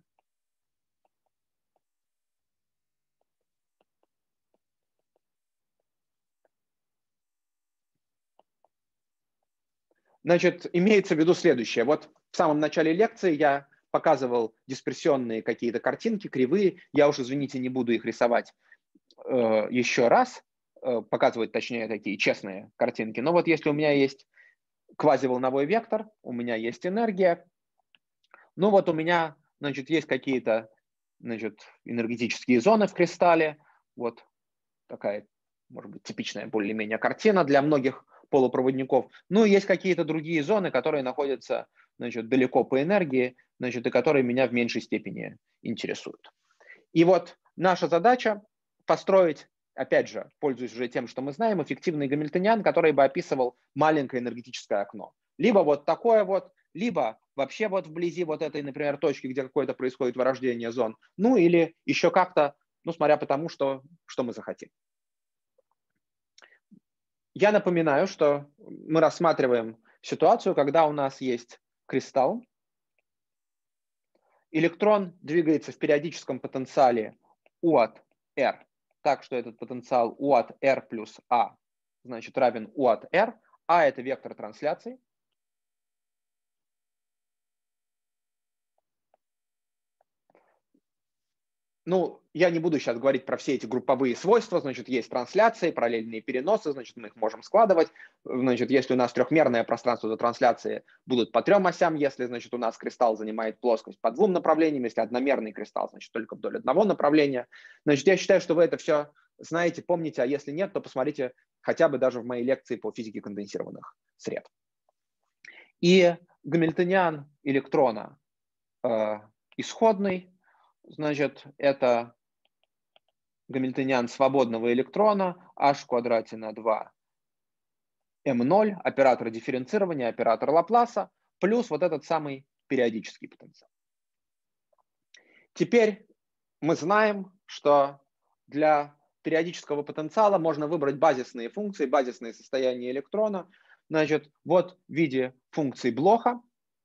Значит, имеется в виду следующее. Вот в самом начале лекции я показывал дисперсионные какие-то картинки, кривые. Я уж, извините, не буду их рисовать э, еще раз, э, показывать, точнее, такие честные картинки. Но вот если у меня есть квазиволновой вектор, у меня есть энергия, ну вот у меня, значит, есть какие-то, значит, энергетические зоны в кристалле. Вот такая может быть, типичная более-менее картина для многих полупроводников. Ну, и есть какие-то другие зоны, которые находятся, значит, далеко по энергии, значит, и которые меня в меньшей степени интересуют. И вот наша задача построить, опять же, пользуясь уже тем, что мы знаем, эффективный гамильтониан, который бы описывал маленькое энергетическое окно. Либо вот такое вот, либо вообще вот вблизи вот этой, например, точки, где какое-то происходит вырождение зон, ну или еще как-то, ну, смотря по тому, что, что мы захотим. Я напоминаю, что мы рассматриваем ситуацию, когда у нас есть кристалл, электрон двигается в периодическом потенциале U от R, так что этот потенциал U от R плюс A, значит, равен U от R, а это вектор трансляции. Ну, я не буду сейчас говорить про все эти групповые свойства, значит, есть трансляции, параллельные переносы, значит, мы их можем складывать. Значит, если у нас трехмерное пространство, то трансляции будут по трем осям, если, значит, у нас кристалл занимает плоскость по двум направлениям, если одномерный кристалл, значит, только вдоль одного направления. Значит, я считаю, что вы это все знаете, помните, а если нет, то посмотрите хотя бы даже в моей лекции по физике конденсированных сред. И гамильтониан электрона э, исходный, значит, это гамильтониан свободного электрона h в квадрате на два эм ноль, оператор дифференцирования, оператор Лапласа, плюс вот этот самый периодический потенциал. Теперь мы знаем, что для периодического потенциала можно выбрать базисные функции, базисные состояния электрона. Значит, вот в виде функции Блоха.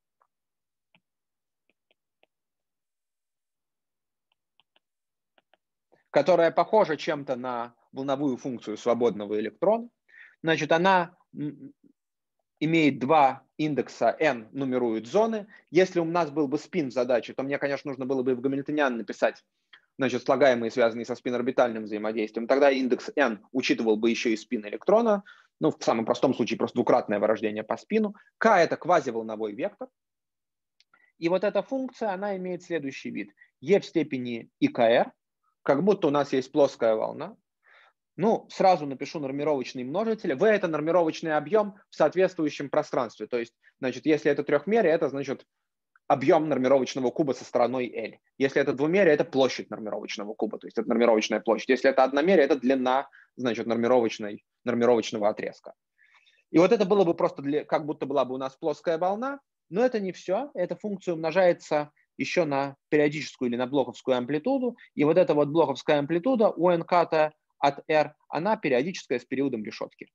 Которая похожа чем-то на волновую функцию свободного электрона. Значит, она имеет два индекса n, нумерует зоны. Если у нас был бы спин в задаче, то мне, конечно, нужно было бы в гамильтониан написать, значит, слагаемые, связанные со спин-орбитальным взаимодействием. Тогда индекс n учитывал бы еще и спин электрона. Ну, в самом простом случае просто двукратное вырождение по спину. K – это квазиволновой вектор. И вот эта функция, она имеет следующий вид. E в степени икр, как будто у нас есть плоская волна. Ну, сразу напишу нормировочный множитель. V – это нормировочный объем в соответствующем пространстве. То есть, значит, если это трехмерие, это, значит, объем нормировочного куба со стороной L. Если это двумерие, это площадь нормировочного куба, то есть это нормировочная площадь. Если это одномерие, это длина, значит, нормировочной, нормировочного отрезка. И вот это было бы просто, для, как будто была бы у нас плоская волна, но это не все. Эта функция умножается еще на периодическую или на блоховскую амплитуду. И вот эта вот блоховская амплитуда у эн ката от R, она периодическая с периодом решетки.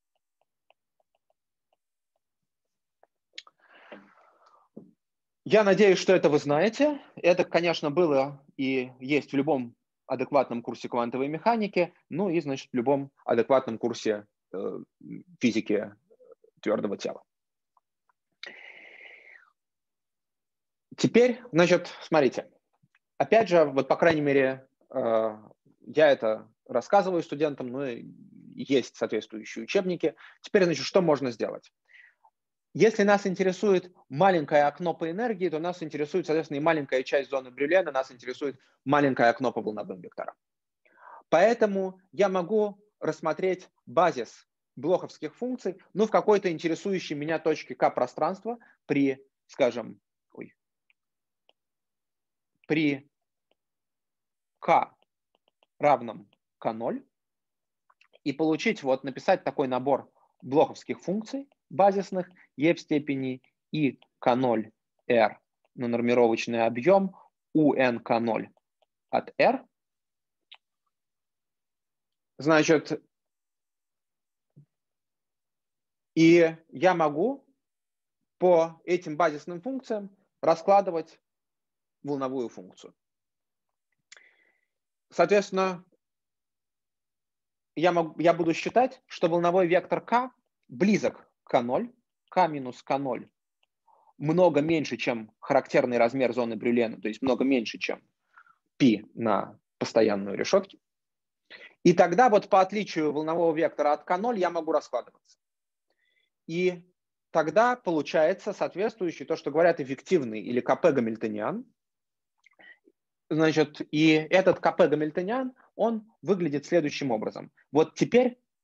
Я надеюсь, что это вы знаете. Это, конечно, было и есть в любом адекватном курсе квантовой механики, ну и, значит, в любом адекватном курсе э, физики твердого тела. Теперь, значит, смотрите. Опять же, вот по крайней мере, э, я это рассказываю студентам, ну и есть соответствующие учебники. Теперь, значит, что можно сделать? Если нас интересует маленькое окно по энергии, то нас интересует, соответственно, и маленькая часть зоны Брюлена, нас интересует маленькое окно по волновым векторам. Поэтому я могу рассмотреть базис блоховских функций, ну, в какой-то интересующей меня точке К пространства при, скажем, ой, при К равном К ноль и получить, вот, написать такой набор блоховских функций базисных e в степени и К ноль R на нормировочный объем у эн К ноль от R. Значит, и я могу по этим базисным функциям раскладывать волновую функцию. Соответственно, я, могу, я буду считать, что волновой вектор К близок к К ноль, К минус К ноль много меньше, чем характерный размер зоны Брюлена, то есть много меньше, чем π на постоянную решетке. И тогда вот по отличию волнового вектора от К ноль я могу раскладываться. И тогда получается соответствующий, то, что говорят, эффективный или КП гамильтониан. Значит, и этот КП гамильтониан, он выглядит следующим образом. Вот теперь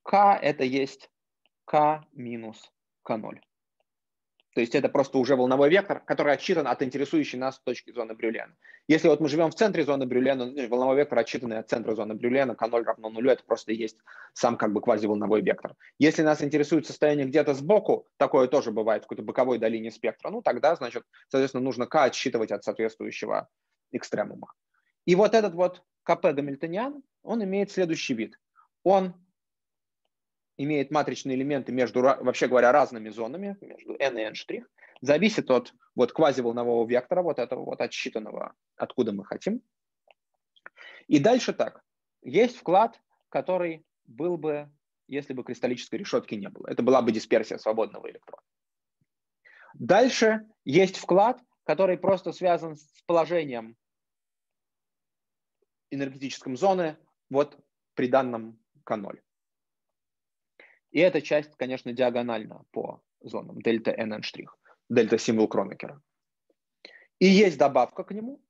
k это есть k минус ка ноль. То есть это просто уже волновой вектор, который отсчитан от интересующей нас точки зоны Брюлена. Если вот мы живем в центре зоны Брюлена, волновой вектор, отсчитанный от центра зоны Брюлена, ка ноль равно нулю, это просто есть сам как бы квазиволновой вектор. Если нас интересует состояние где-то сбоку, такое тоже бывает в какой-то боковой долине спектра, ну тогда, значит, соответственно, нужно k отсчитывать от соответствующего экстремума. И вот этот вот КП гамильтониан, он имеет следующий вид. Он имеет матричные элементы между, вообще говоря, разными зонами, между n и n', зависит от вот квазиволнового вектора, вот этого вот отсчитанного, откуда мы хотим. И дальше так. Есть вклад, который был бы, если бы кристаллической решетки не было. Это была бы дисперсия свободного электрона. Дальше есть вклад, который просто связан с положением энергетической зоны вот при данном ка ноль. И эта часть, конечно, диагональна по зонам дельта эн эн', дельта символ Кронекера. И есть добавка к нему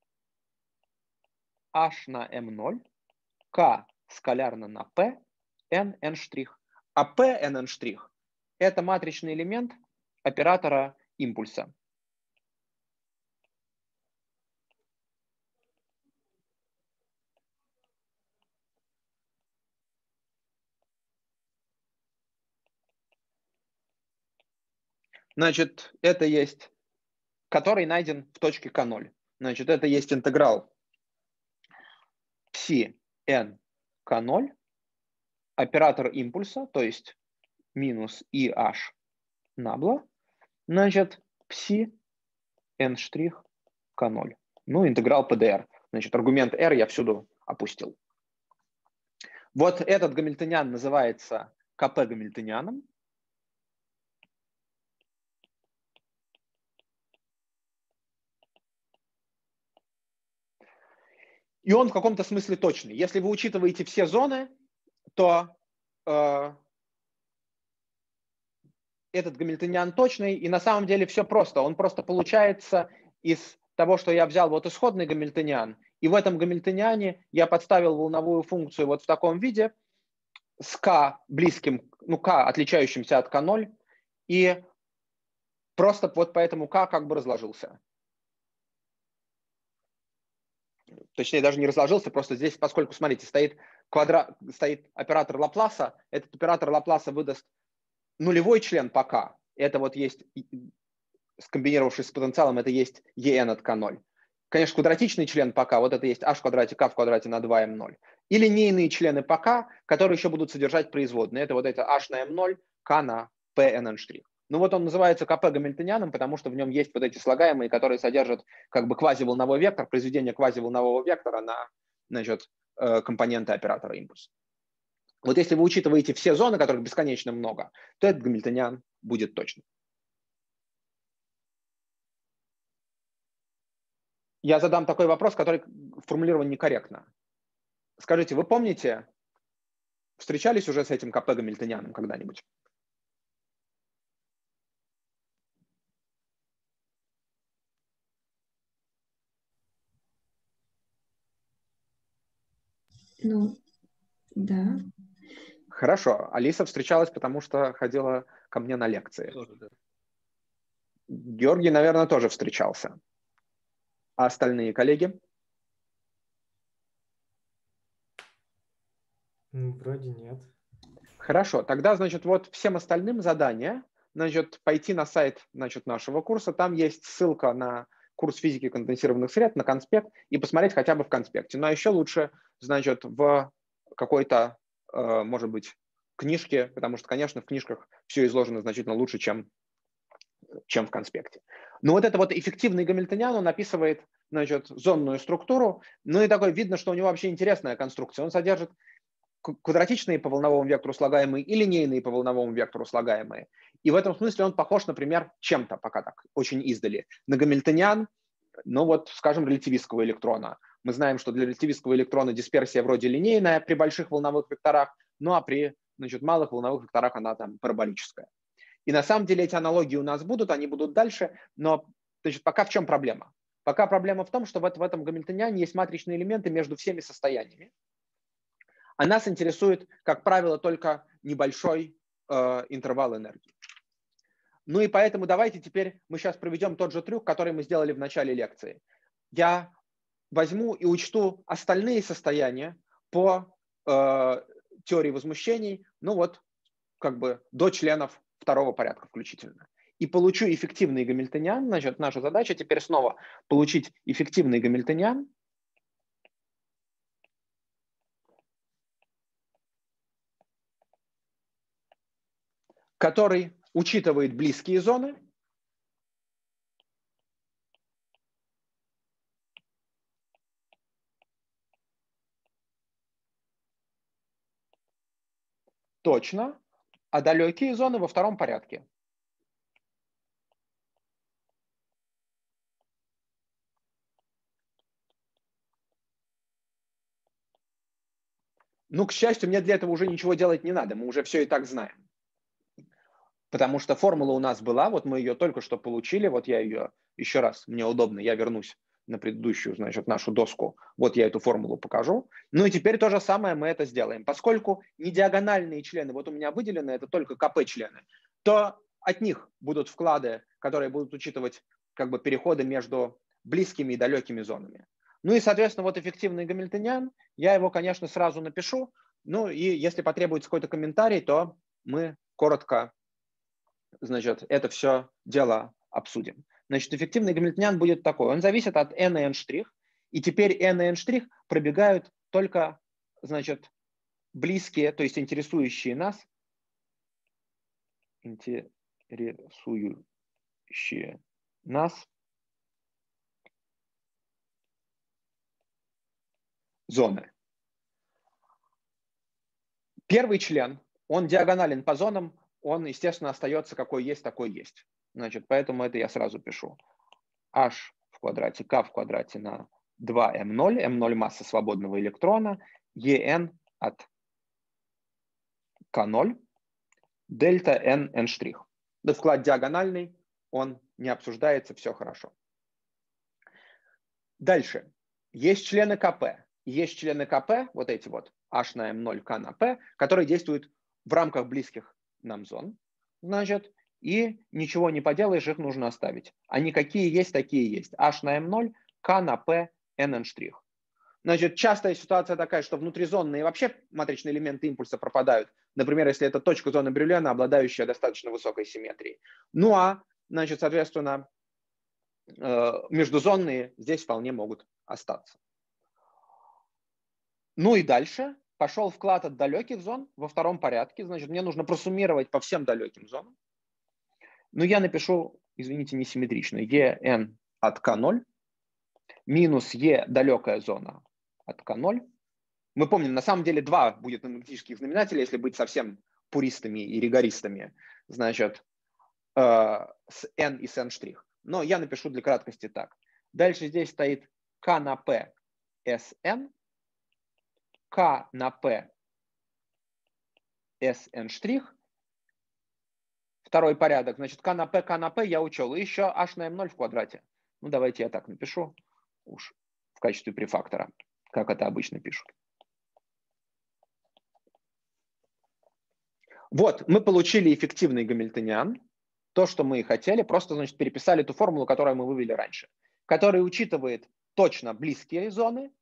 h на эм ноль, k скалярно на p, n, n'. А p, n, n' это матричный элемент оператора импульса. Значит, это есть, который найден в точке ка ноль. Значит, это есть интеграл пси n ка ноль, оператор импульса, то есть минус и h набла, значит, пси n' ка ноль. Ну, интеграл пэ дэ эр. Значит, аргумент r я всюду опустил. Вот этот гамильтониан называется КП гамильтонианом. И он в каком-то смысле точный. Если вы учитываете все зоны, то э, этот гамильтониан точный. И на самом деле все просто. Он просто получается из того, что я взял вот исходный гамильтониан. И в этом гамильтониане я подставил волновую функцию вот в таком виде с k близким, ну k отличающимся от ка ноль. И просто вот поэтому k как бы разложился. Точнее, даже не разложился, просто здесь, поскольку, смотрите, стоит, квадра... стоит оператор Лапласа, этот оператор Лапласа выдаст нулевой член по k. Это вот есть, скомбинировавшись с потенциалом, это есть en от ка ноль. Конечно, квадратичный член по k, вот это есть h в квадрате k в квадрате на два эм ноль. И линейные члены по k, которые еще будут содержать производные. Это вот это h на эм ноль, k на p n n'. Ну вот он называется КП гамильтонианом, потому что в нем есть вот эти слагаемые, которые содержат как бы квазиволновой вектор, произведение квазиволнового вектора на, значит, компоненты оператора импульса. Вот если вы учитываете все зоны, которых бесконечно много, то этот гамильтониан будет точным. Я задам такой вопрос, который формулирован некорректно. Скажите, вы помните, встречались уже с этим КП гамильтонианом когда-нибудь? Ну, да. Хорошо. Алиса встречалась, потому что ходила ко мне на лекции. Тоже, да. Георгий, наверное, тоже встречался. А остальные коллеги? Ну, вроде нет. Хорошо. Тогда, значит, вот всем остальным задание, значит, пойти на сайт, значит, нашего курса. Там есть ссылка на курс физики конденсированных сред, на конспект, и посмотреть хотя бы в конспекте. Ну, а еще лучше, значит, в какой-то, э, может быть, книжке, потому что, конечно, в книжках все изложено значительно лучше, чем, чем в конспекте. Но вот это вот эффективный гамильтониан, он описывает, значит, зонную структуру, ну и такой видно, что у него вообще интересная конструкция. Он содержит квадратичные по волновому вектору слагаемые и линейные по волновому вектору слагаемые. И в этом смысле он похож, например, чем-то, пока так, очень издали, на гамильтониан, ну вот, скажем, релятивистского электрона. Мы знаем, что для релятивистского электрона дисперсия вроде линейная при больших волновых векторах, ну а при, значит, малых волновых векторах она там параболическая. И на самом деле эти аналогии у нас будут, они будут дальше, но, значит, пока в чем проблема? Пока проблема в том, что в этом гамильтониане есть матричные элементы между всеми состояниями. А нас интересует, как правило, только небольшой э, интервал энергии. Ну и поэтому давайте теперь мы сейчас проведем тот же трюк, который мы сделали в начале лекции. Я возьму и учту остальные состояния по э, теории возмущений, ну вот, как бы до членов второго порядка включительно. И получу эффективный гамильтониан. Значит, наша задача теперь снова получить эффективный гамильтониан, который учитывает близкие зоны, точно, а далекие зоны во втором порядке. Ну, к счастью, мне для этого уже ничего делать не надо, мы уже все и так знаем. Потому что формула у нас была, вот мы ее только что получили, вот я ее еще раз, мне удобно, я вернусь на предыдущую, значит, нашу доску, вот я эту формулу покажу. Ну и теперь то же самое мы это сделаем. Поскольку не диагональные члены, вот у меня выделены, это только ка пэ члены, то от них будут вклады, которые будут учитывать как бы переходы между близкими и далекими зонами. Ну и, соответственно, вот эффективный гамильтониан, я его, конечно, сразу напишу, ну и если потребуется какой-то комментарий, то мы коротко, значит, это все дело обсудим. Значит, эффективный гамильтониан будет такой, он зависит от n и n', и теперь n и n' пробегают только, значит, близкие, то есть интересующие нас, интересующие нас зоны. Первый член, он диагонален по зонам, он, естественно, остается какой есть, такой есть. Значит, поэтому это я сразу пишу. H в квадрате, K в квадрате на два эм ноль, эм ноль масса свободного электрона, En от ка ноль, дельта n, n'. Да, вклад диагональный, он не обсуждается, все хорошо. Дальше. Есть члены ка пэ. Есть члены ка пэ, вот эти вот, H на эм ноль, K на P, которые действуют в рамках близких нам зон, значит, и ничего не поделаешь, их нужно оставить. Они какие есть, такие есть. H на эм ноль, K на P, N N'. Значит, частая ситуация такая, что внутризонные вообще матричные элементы импульса пропадают. Например, если это точка зоны Брюлена, обладающая достаточно высокой симметрией. Ну а, значит, соответственно, междузонные здесь вполне могут остаться. Ну и дальше пошел вклад от далеких зон во втором порядке. Значит, мне нужно просуммировать по всем далеким зонам. Но я напишу, извините, несимметрично, En от ка ноль минус E далекая зона от ка ноль. Мы помним, на самом деле два будет аналитических знаменателя, если быть совсем пуристами и ригористами. Значит, э, с N и с N'. Но я напишу для краткости так. Дальше здесь стоит K на P Sn, K на P Sn'. Второй порядок. Значит, K на P, K на P я учел. И еще H на эм ноль в квадрате. Ну, давайте я так напишу уж в качестве префактора, как это обычно пишут. Вот, мы получили эффективный гамильтониан. То, что мы и хотели, просто, значит, переписали ту формулу, которую мы вывели раньше, которая учитывает точно близкие зоны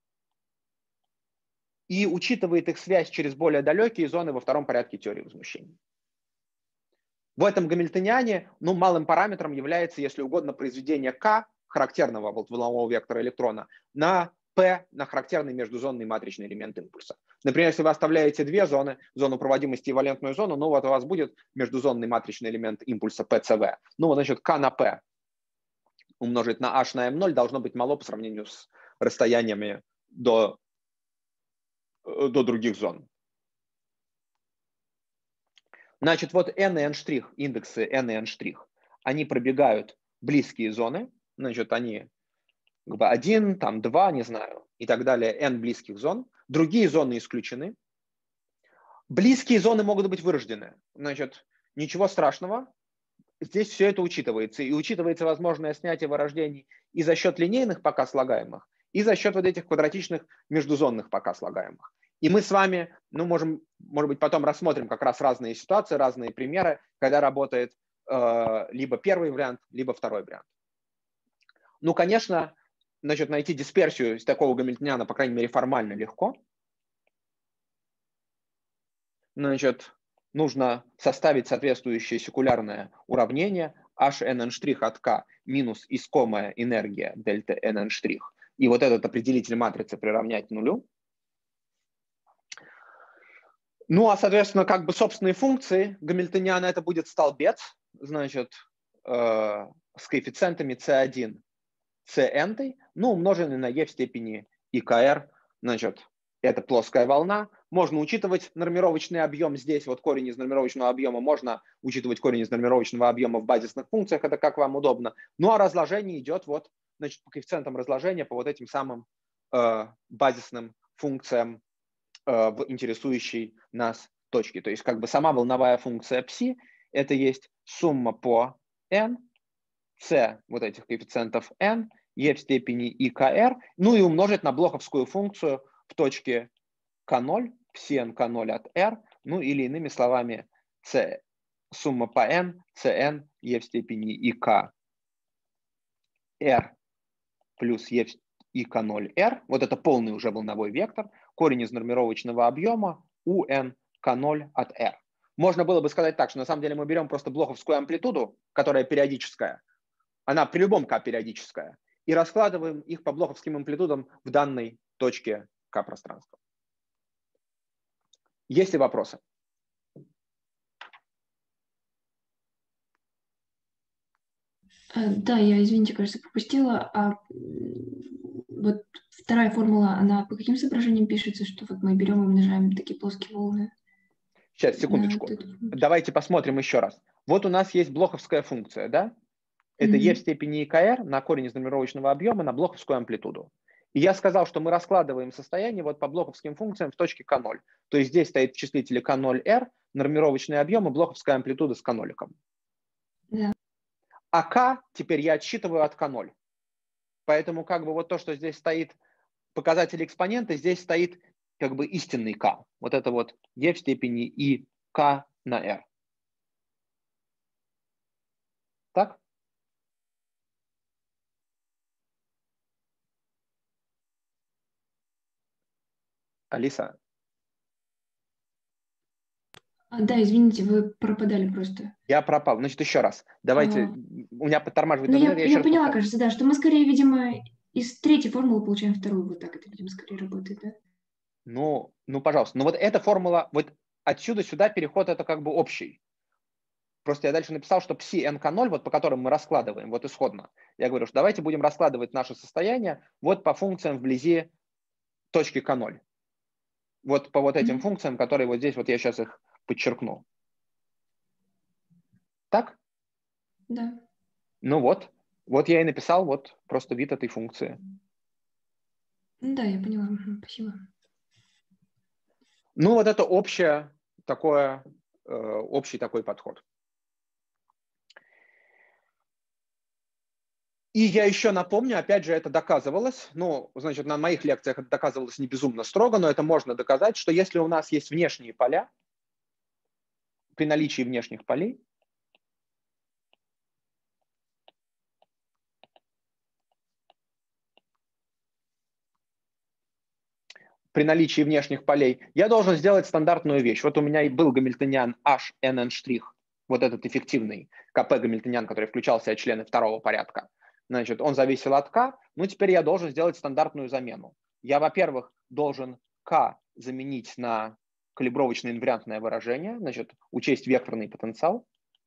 и учитывает их связь через более далекие зоны во втором порядке теории возмущений. В этом гамильтониане, ну, малым параметром является, если угодно, произведение К, характерного волнового вектора электрона, на P, на характерный междузонный матричный элемент импульса. Например, если вы оставляете две зоны, зону проводимости и валентную зону, ну вот у вас будет междузонный матричный элемент импульса пэ цэ вэ. Ну вот, значит, K на P умножить на H на эм ноль должно быть мало по сравнению с расстояниями до, до других зон. Значит, вот N и N', индексы N и N', они пробегают близкие зоны, значит, они как бы один, там два, не знаю, и так далее, N близких зон. Другие зоны исключены. Близкие зоны могут быть вырождены. Значит, ничего страшного. Здесь все это учитывается. И учитывается возможное снятие вырождений и за счет линейных пока слагаемых, и за счет вот этих квадратичных междузонных пока слагаемых. И мы с вами, ну, можем, может быть, потом рассмотрим как раз разные ситуации, разные примеры, когда работает э, либо первый вариант, либо второй вариант. Ну, конечно, значит, найти дисперсию из такого гамильтониана, по крайней мере, формально легко. Значит, нужно составить соответствующее секулярное уравнение hn' от k минус искомая энергия дельта nn'. И вот этот определитель матрицы приравнять нулю. Ну, а, соответственно, как бы собственные функции гамильтониана это будет столбец, значит, э, с коэффициентами си один, cn, ну, умноженный на e в степени икр, значит, это плоская волна. Можно учитывать нормировочный объем здесь, вот корень из нормировочного объема, можно учитывать корень из нормировочного объема в базисных функциях, это как вам удобно. Ну, а разложение идет вот, значит, по коэффициентам разложения, по вот этим самым э, базисным функциям э, в интересующей нас точке. То есть как бы сама волновая функция psi, это есть сумма по n, c вот этих коэффициентов n, e в степени икр, ну и умножить на блоховскую функцию в точке ка ноль, psi ка ноль от r, ну или иными словами c, сумма по n, cn, e в степени ик r плюс e и ка ноль r, вот это полный уже волновой вектор, корень из нормировочного объема у n ка ноль от r. Можно было бы сказать так, что на самом деле мы берем просто блоховскую амплитуду, которая периодическая, она при любом k периодическая, и раскладываем их по блоховским амплитудам в данной точке k пространства. Есть ли вопросы? Да, я, извините, кажется, пропустила. А вот вторая формула, она по каким соображениям пишется, что вот мы берем и умножаем такие плоские волны? Сейчас, секундочку. Давайте посмотрим еще раз. Вот у нас есть блоховская функция, да? Это Mm-hmm. e в степени икр на корень из нормировочного объема на блоховскую амплитуду. И я сказал, что мы раскладываем состояние вот по блоховским функциям в точке ка ноль. То есть здесь стоит в числителе ка ноль эр, нормировочный объем и блоховская амплитуда с ка ноль. Yeah. А k теперь я отсчитываю от ка ноль. Поэтому как бы вот то, что здесь стоит показатель экспонента, здесь стоит как бы истинный k. Вот это вот e в степени и k на r. Так? Алиса? А, да, извините, вы пропадали просто. Я пропал. Значит, еще раз. Давайте. А... У меня подтормаживает Ну, я, интернет. я, я поняла, кажется, да, что мы скорее, видимо, из третьей формулы получаем вторую. Вот так это, видимо, скорее работает, да? Ну, ну, пожалуйста. Но вот эта формула, вот отсюда сюда переход это как бы общий. Просто я дальше написал, что psi эн ка ноль, вот по которым мы раскладываем, вот исходно. Я говорю, что давайте будем раскладывать наше состояние вот по функциям вблизи точки ка ноль. Вот по вот этим mm-hmm. функциям, которые вот здесь, вот я сейчас их подчеркну. Так? Да. Ну вот. Вот я и написал вот просто вид этой функции. Да, я поняла. Спасибо. Ну вот это общее такое, э, общий такой подход. И я еще напомню, опять же, это доказывалось, ну, значит, на моих лекциях это доказывалось не безумно строго, но это можно доказать, что если у нас есть внешние поля, при наличии внешних полей, при наличии внешних полей, я должен сделать стандартную вещь. Вот у меня был гамильтониан hn', вот этот эффективный КП гамильтониан, который включал в себя члены второго порядка. Значит, он зависел от k, ну теперь я должен сделать стандартную замену. Я, во-первых, должен k заменить на калибровочное инвариантное выражение, значит, учесть векторный потенциал.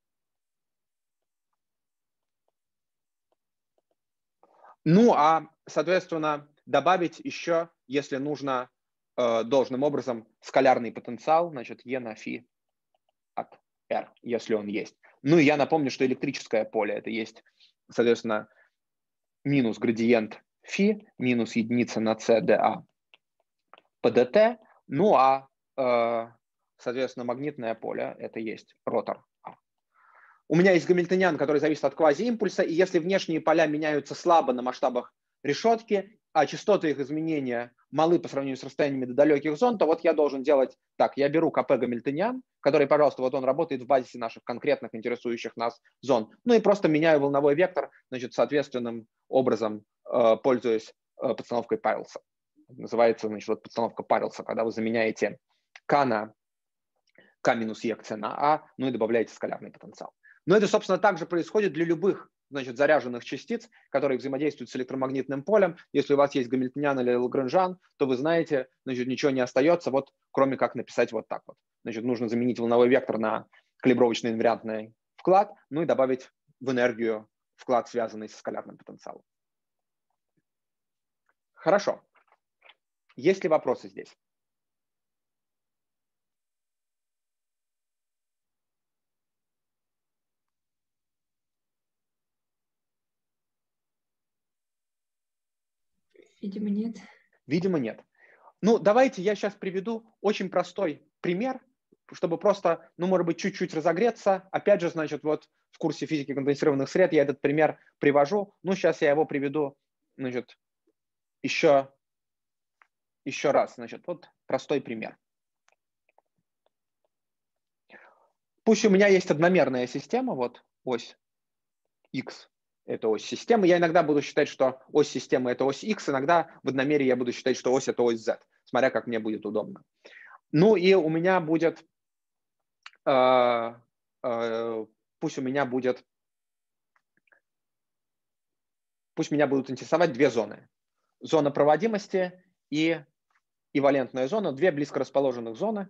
Ну, а, соответственно, добавить еще, если нужно, э, должным образом скалярный потенциал, значит, e на φ от r, если он есть. Ну, и я напомню, что электрическое поле, это есть, соответственно, минус градиент φ, минус единица на c dA по dt, ну а, э, соответственно, магнитное поле, это есть ротор. У меня есть гамильтониан, который зависит от квазиимпульса, и если внешние поля меняются слабо на масштабах решетки, а частоты их изменения малы по сравнению с расстояниями до далеких зон, то вот я должен делать так. Я беру КП гамильтониан, который, пожалуйста, вот он работает в базисе наших конкретных интересующих нас зон. Ну и просто меняю волновой вектор, значит, соответственным образом, э, пользуясь э, подстановкой Пайлса. Называется, значит, вот подстановка Пайлса, когда вы заменяете К на К минус Е на А, ну и добавляете скалярный потенциал. Но это, собственно, также происходит для любых, значит, заряженных частиц, которые взаимодействуют с электромагнитным полем. Если у вас есть гамильтониан или лагранжан, то вы знаете, значит, ничего не остается, вот, кроме как написать вот так вот. Значит, нужно заменить волновой вектор на калибровочный инвариантный вклад, ну и добавить в энергию вклад, связанный со скалярным потенциалом. Хорошо. Есть ли вопросы здесь? Видимо, нет. Видимо, нет. Ну, давайте я сейчас приведу очень простой пример, чтобы просто, ну, может быть, чуть-чуть разогреться. Опять же, значит, вот в курсе физики конденсированных сред я этот пример привожу. Ну, сейчас я его приведу, значит, еще, еще раз. Значит, вот простой пример. Пусть у меня есть одномерная система, вот ось x. Это ось системы. Я иногда буду считать, что ось системы – это ось x, иногда в одномерии я буду считать, что ось – это ось z, смотря как мне будет удобно. Ну и у меня будет, э, э, пусть у меня будет, пусть меня будут интересовать две зоны. Зона проводимости и, и валентная зона, две близко расположенных зоны.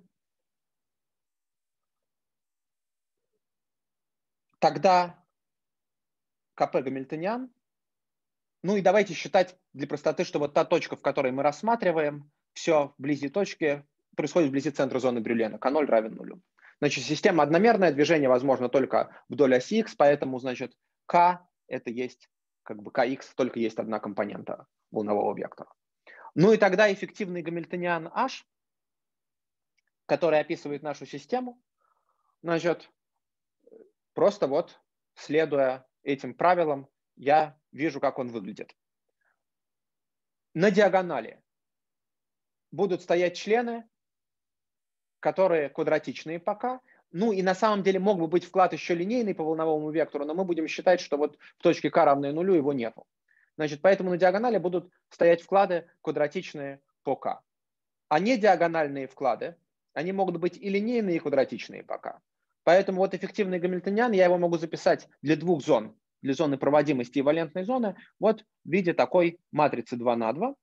Тогда КП гамильтониан. Ну и давайте считать для простоты, что вот та точка, в которой мы рассматриваем, все вблизи точки происходит вблизи центра зоны Брюлена. К ноль равен нулю. Значит, система одномерная, движение возможно только вдоль оси x, поэтому, значит, К это есть, как бы Кх, только есть одна компонента волнового вектора. Ну и тогда эффективный гамильтониан H, который описывает нашу систему, значит, просто вот следуя этим правилам, я вижу, как он выглядит. На диагонали будут стоять члены, которые квадратичные пока. Ну и на самом деле мог бы быть вклад еще линейный по волновому вектору, но мы будем считать, что вот в точке k равной нулю его нету. Значит, поэтому на диагонали будут стоять вклады квадратичные по k. А не диагональные вклады, они могут быть и линейные, и квадратичные по k. Поэтому вот эффективный гамильтониан, я его могу записать для двух зон, для зоны проводимости и валентной зоны, вот в виде такой матрицы два на два.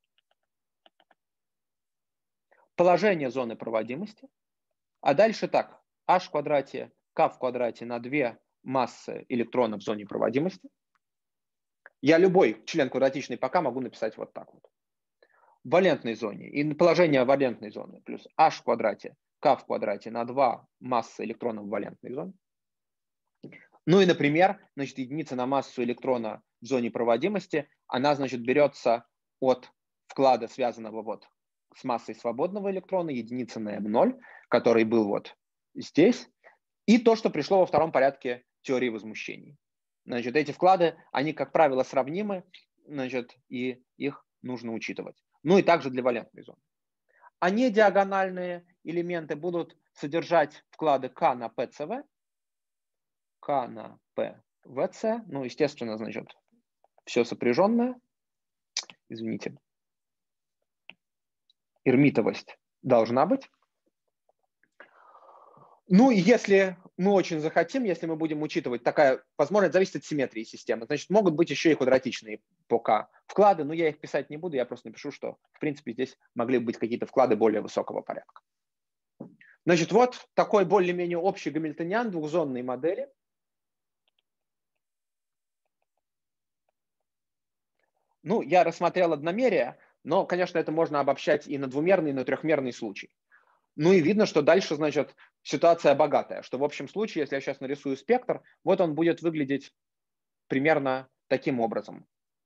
Положение зоны проводимости. А дальше так, h в квадрате, k в квадрате на две массы электронов в зоне проводимости. Я любой член квадратичной по k могу написать вот так вот. В валентной зоне, и положение валентной зоны плюс h в квадрате, k в квадрате на два массы электронов в валентной зоне. Ну и, например, значит, единица на массу электрона в зоне проводимости, она, значит, берется от вклада, связанного вот с массой свободного электрона, единица на эм ноль, который был вот здесь, и то, что пришло во втором порядке теории возмущений. Значит, эти вклады, они, как правило, сравнимы, значит, и их нужно учитывать. Ну и также для валентной зоны. А не диагональные элементы будут содержать вклады К на пэ цэ вэ, К на пэ вэ цэ, ну, естественно, значит, все сопряженное. Извините. Эрмитовость должна быть. Ну, и если мы очень захотим, если мы будем учитывать, такая возможность зависит от симметрии системы, значит, могут быть еще и квадратичные по К вклады, но я их писать не буду, я просто напишу, что, в принципе, здесь могли быть какие-то вклады более высокого порядка. Значит, вот такой более-менее общий гамильтониан двухзонной модели. Ну, я рассмотрел одномерие, но, конечно, это можно обобщать и на двумерный, и на трехмерный случай. Ну и видно, что дальше, значит, ситуация богатая, что в общем случае, если я сейчас нарисую спектр, вот он будет выглядеть примерно таким образом.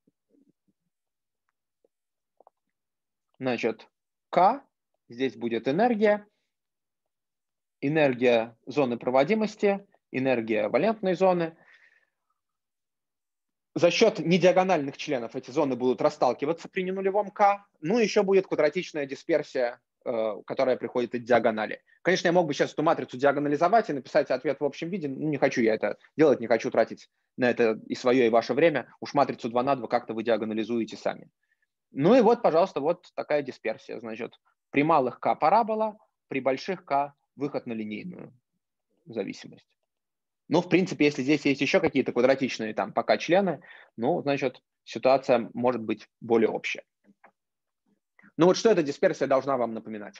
Значит, К, здесь будет энергия, энергия зоны проводимости, энергия валентной зоны. За счет недиагональных членов эти зоны будут расталкиваться при ненулевом К. Ну, еще будет квадратичная дисперсия, которая приходит от диагонали. Конечно, я мог бы сейчас эту матрицу диагонализовать и написать ответ в общем виде. Ну, не хочу я это делать, не хочу тратить на это и свое, и ваше время. Уж матрицу два на два как-то вы диагонализуете сами. Ну и вот, пожалуйста, вот такая дисперсия. Значит, при малых К парабола, при больших К выход на линейную зависимость. Ну, в принципе, если здесь есть еще какие-то квадратичные там пока члены, ну, значит, ситуация может быть более общая. Ну вот что эта дисперсия должна вам напоминать?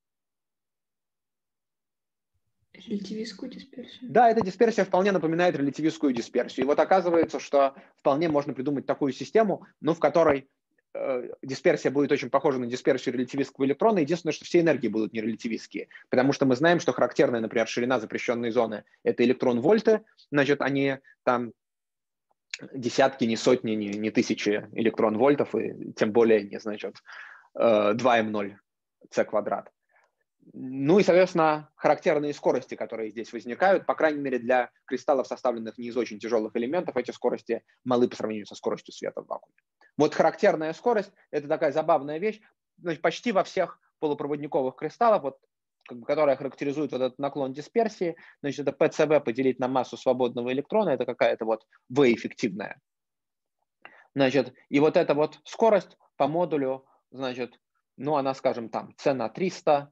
Релятивистскую дисперсию. Да, эта дисперсия вполне напоминает релятивистскую дисперсию. И вот оказывается, что вполне можно придумать такую систему, ну, в которой э, дисперсия будет очень похожа на дисперсию релятивистского электрона. Единственное, что все энергии будут не релятивистские, потому что мы знаем, что характерная, например, ширина запрещенной зоны – это электрон-вольты, значит, они там десятки, не сотни, не, не тысячи электрон-вольтов, и тем более не, значит, два эм ноль c квадрат. Ну и, соответственно, характерные скорости, которые здесь возникают, по крайней мере, для кристаллов, составленных не из очень тяжелых элементов, эти скорости малы по сравнению со скоростью света в вакууме. Вот характерная скорость – это такая забавная вещь. Значит, почти во всех полупроводниковых кристаллах, вот, как бы, которая характеризует вот этот наклон дисперсии, значит, это пэ цэ вэ поделить на массу свободного электрона, это какая-то вот вэ-эффективная. Значит, и вот эта вот скорость по модулю, значит, ну она, скажем, там, c на триста,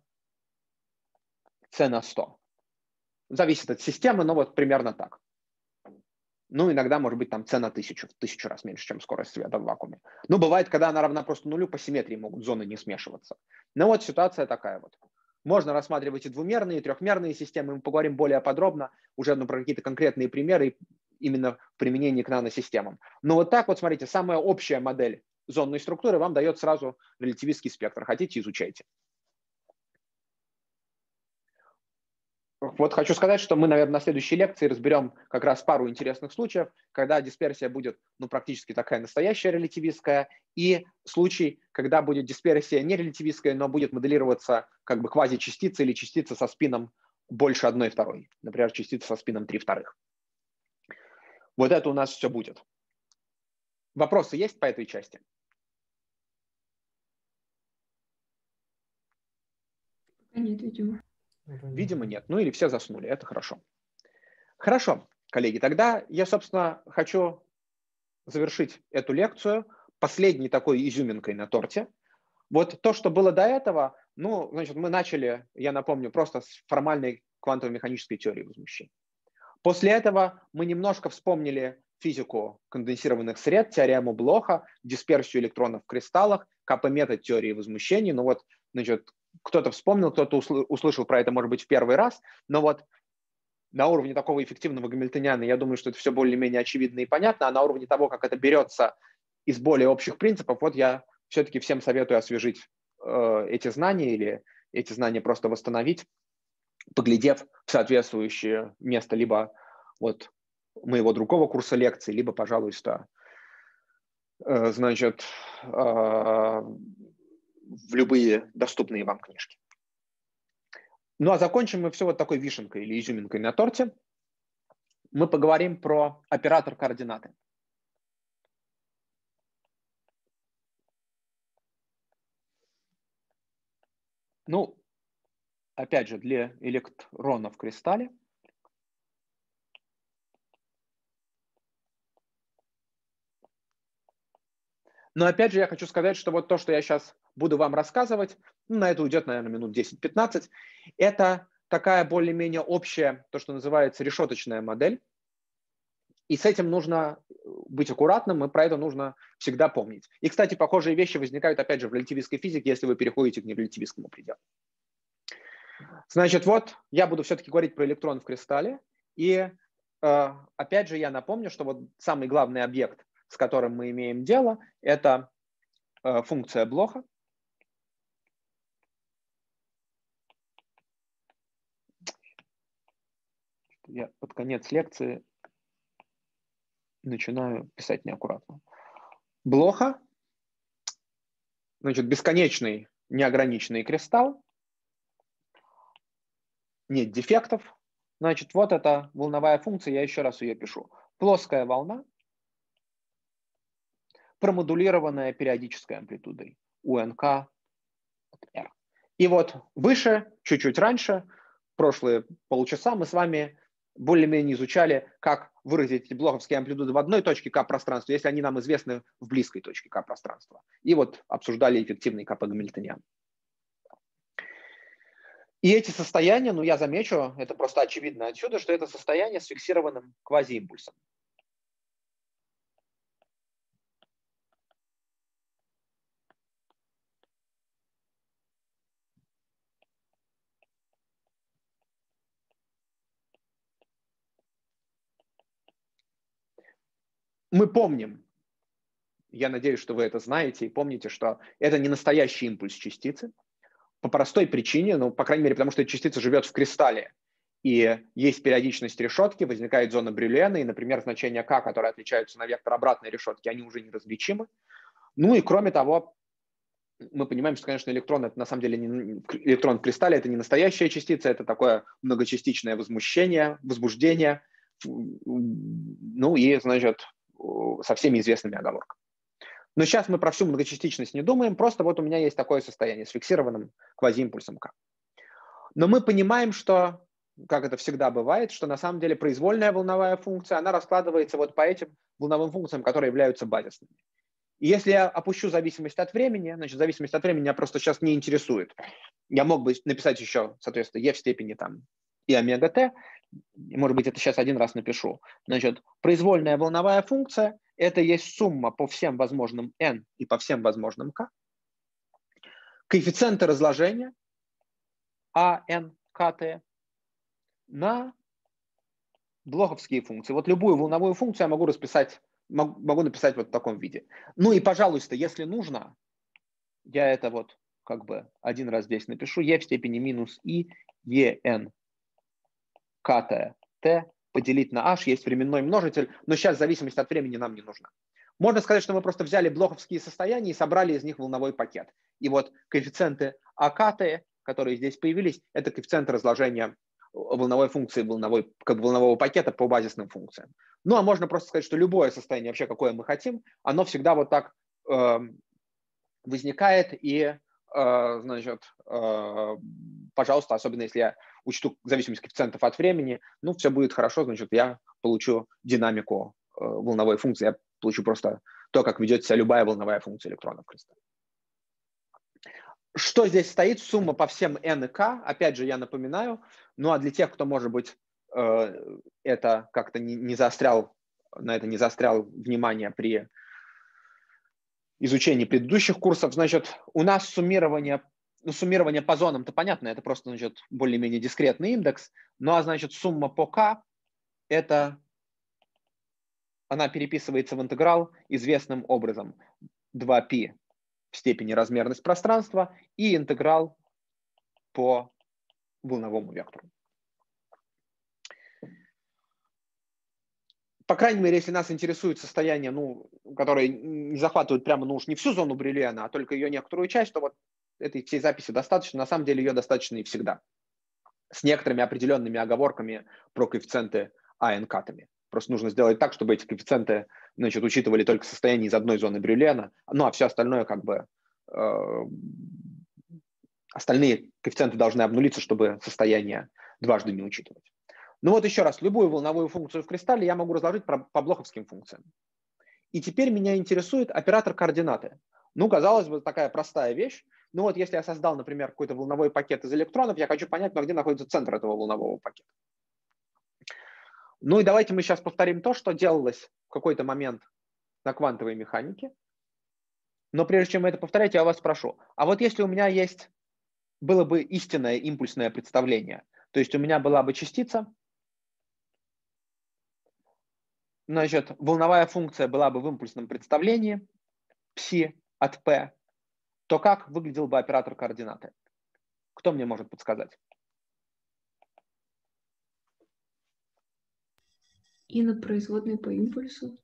c на сто. Зависит от системы, но вот примерно так. Ну, иногда может быть там c на тысячу, в тысячу раз меньше, чем скорость света в вакууме. Ну, бывает, когда она равна просто нулю, по симметрии могут зоны не смешиваться. Но вот ситуация такая вот. Можно рассматривать и двумерные, и трехмерные системы. Мы поговорим более подробно уже ну, про какие-то конкретные примеры именно в применении к наносистемам. Но вот так вот, смотрите, самая общая модель зонной структуры вам дает сразу релятивистский спектр. Хотите, изучайте. Вот хочу сказать, что мы, наверное, на следующей лекции разберем как раз пару интересных случаев, когда дисперсия будет ну, практически такая настоящая релятивистская, и случай, когда будет дисперсия не релятивистская, но будет моделироваться как бы квазичастица или частица со спином больше одной второй. Например, частица со спином три вторых. Вот это у нас все будет. Вопросы есть по этой части? Нет, видимо. Видимо, нет. Ну или все заснули. Это хорошо. Хорошо, коллеги. Тогда я, собственно, хочу завершить эту лекцию последней такой изюминкой на торте. Вот то, что было до этого, ну, значит, мы начали, я напомню, просто с формальной квантово-механической теории возмущения. После этого мы немножко вспомнили физику конденсированных сред, теорему Блоха, дисперсию электронов в кристаллах, ка пэ-метод теории возмущений. Ну вот, значит, кто-то вспомнил, кто-то услышал про это, может быть, в первый раз, но вот на уровне такого эффективного гамильтониана, я думаю, что это все более-менее очевидно и понятно, а на уровне того, как это берется из более общих принципов, вот я все-таки всем советую освежить э, эти знания или эти знания просто восстановить, поглядев в соответствующее место либо вот моего другого курса лекций, либо, пожалуйста, э, значит, э, в любые доступные вам книжки. Ну а закончим мы все вот такой вишенкой или изюминкой на торте. Мы поговорим про оператор координаты. Ну, опять же, для электрона в кристалле но опять же я хочу сказать, что вот то, что я сейчас буду вам рассказывать, ну, на это уйдет, наверное, минут десять-пятнадцать, это такая более-менее общая, то, что называется решеточная модель. И с этим нужно быть аккуратным, и про это нужно всегда помнить. И, кстати, похожие вещи возникают, опять же, в релятивистской физике, если вы переходите к нерелятивистскому пределу. Значит, вот я буду все-таки говорить про электрон в кристалле. И, э, опять же, я напомню, что вот самый главный объект, с которым мы имеем дело, это э, функция Блоха. Я под конец лекции начинаю писать неаккуратно. Блоха, значит, бесконечный неограниченный кристалл, нет дефектов. Значит, вот эта волновая функция, я еще раз ее пишу. Плоская волна промодулированная периодической амплитудой УНК от R. И вот выше, чуть-чуть раньше, прошлые полчаса мы с вами более-менее изучали, как выразить эти блоховские амплитуды в одной точке К-пространства, если они нам известны в близкой точке К-пространства. И вот обсуждали эффективный КП Гамильтониан. И эти состояния, ну я замечу, это просто очевидно отсюда, что это состояние с фиксированным квазиимпульсом. Мы помним, я надеюсь, что вы это знаете и помните, что это не настоящий импульс частицы. По простой причине, ну, по крайней мере, потому что эта частица живет в кристалле, и есть периодичность решетки, возникает зона Брюлена, и, например, значения К, которые отличаются на вектор обратной решетки, они уже неразличимы. Ну и кроме того, мы понимаем, что, конечно, электрон, это на самом деле не, электрон в кристалле, это не настоящая частица, это такое многочастичное возмущение, возбуждение, ну и, значит, со всеми известными оговорками. Но сейчас мы про всю многочастичность не думаем, просто вот у меня есть такое состояние с фиксированным квазиимпульсом К. Но мы понимаем, что, как это всегда бывает, что на самом деле произвольная волновая функция, она раскладывается вот по этим волновым функциям, которые являются базисными. И если я опущу зависимость от времени, значит, зависимость от времени меня просто сейчас не интересует. Я мог бы написать еще, соответственно, e в степени там и омега t, может быть, это сейчас один раз напишу. Значит, произвольная волновая функция – это есть сумма по всем возможным n и по всем возможным k. Коэффициенты разложения a, n, k, t на блоховские функции. Вот любую волновую функцию я могу расписать, могу, могу написать вот в таком виде. Ну и, пожалуйста, если нужно, я это вот как бы один раз здесь напишу. e в степени минус i, en, k, t поделить на h, есть временной множитель, но сейчас зависимость от времени нам не нужна. Можно сказать, что мы просто взяли блоховские состояния и собрали из них волновой пакет. И вот коэффициенты а ка тэ, которые здесь появились, это коэффициенты разложения волновой функции, волновой, как бы волнового пакета по базисным функциям. Ну а можно просто сказать, что любое состояние, вообще какое мы хотим, оно всегда вот так э, возникает и, э, значит, э, пожалуйста, особенно если я учту зависимость коэффициентов от времени, ну все будет хорошо, значит, я получу динамику э, волновой функции, я получу просто то, как ведет себя любая волновая функция электрона в кристалле. Что здесь стоит? Сумма по всем n и k. Опять же, я напоминаю. Ну а для тех, кто, может быть, это как-то не заострял, на это не заострял внимание при изучении предыдущих курсов, значит, у нас суммирование, ну, суммирование по зонам-то понятно, это просто, значит, более-менее дискретный индекс. Ну а, значит, сумма по k, это, она переписывается в интеграл известным образом. два пи в степени размерность пространства и интеграл по волновому вектору. По крайней мере, если нас интересует состояние, ну, которое не захватывает прямо, ну уж не всю зону Брюлена, а только ее некоторую часть, то вот этой всей записи достаточно. На самом деле ее достаточно и всегда. С некоторыми определенными оговорками про коэффициенты АН-катами. Просто нужно сделать так, чтобы эти коэффициенты, значит, учитывали только состояние из одной зоны Брюлена, ну а все остальное как бы э, остальные коэффициенты должны обнулиться, чтобы состояние дважды не учитывать. Ну вот еще раз, любую волновую функцию в кристалле я могу разложить по блоховским функциям. И теперь меня интересует оператор координаты. Ну, казалось бы, такая простая вещь. Ну вот если я создал, например, какой-то волновой пакет из электронов, я хочу понять, ну, где находится центр этого волнового пакета. Ну и давайте мы сейчас повторим то, что делалось в какой-то момент на квантовой механике. Но прежде чем это повторять, я вас спрошу. А вот если у меня есть, было бы истинное импульсное представление, то есть у меня была бы частица, значит, волновая функция была бы в импульсном представлении, пси от p, то как выглядел бы оператор координаты? Кто мне может подсказать? И на производной по импульсу.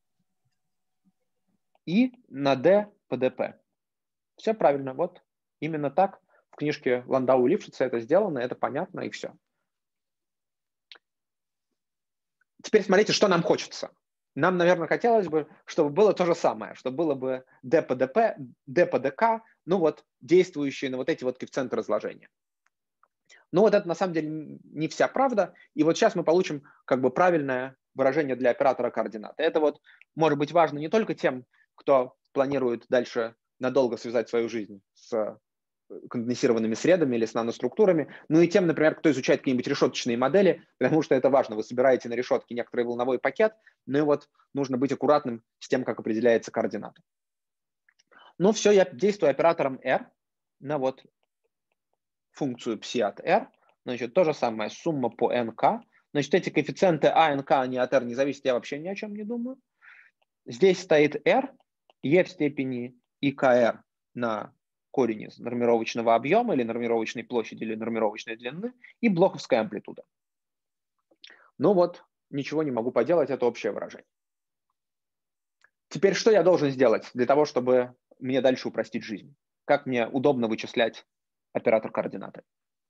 И на d по dp. Все правильно. Вот именно так в книжке Ландау и Лившица это сделано, это понятно и все. Теперь смотрите, что нам хочется. нам, наверное, хотелось бы, чтобы было то же самое, чтобы было бы d по dp, d по dk, ну вот, действующие на вот эти вот коэффициенты разложения. Но вот это на самом деле не вся правда, и вот сейчас мы получим как бы правильное выражение для оператора координаты. Это вот может быть важно не только тем, кто планирует дальше надолго связать свою жизнь с конденсированными средами или с наноструктурами, ну и тем, например, кто изучает какие-нибудь решеточные модели, потому что это важно. Вы собираете на решетке некоторый волновой пакет, ну и вот нужно быть аккуратным с тем, как определяется координата. Ну все, я действую оператором R на вот функцию psi от R. Значит, то же самое, сумма по nk. Значит, эти коэффициенты а, nk, они от R не зависят, я вообще ни о чем не думаю. Здесь стоит R, e в степени ikr на корень из нормировочного объема или нормировочной площади или нормировочной длины и блоховская амплитуда. Ну вот, ничего не могу поделать, это общее выражение. Теперь что я должен сделать для того, чтобы мне дальше упростить жизнь? Как мне удобно вычислять оператор координаты?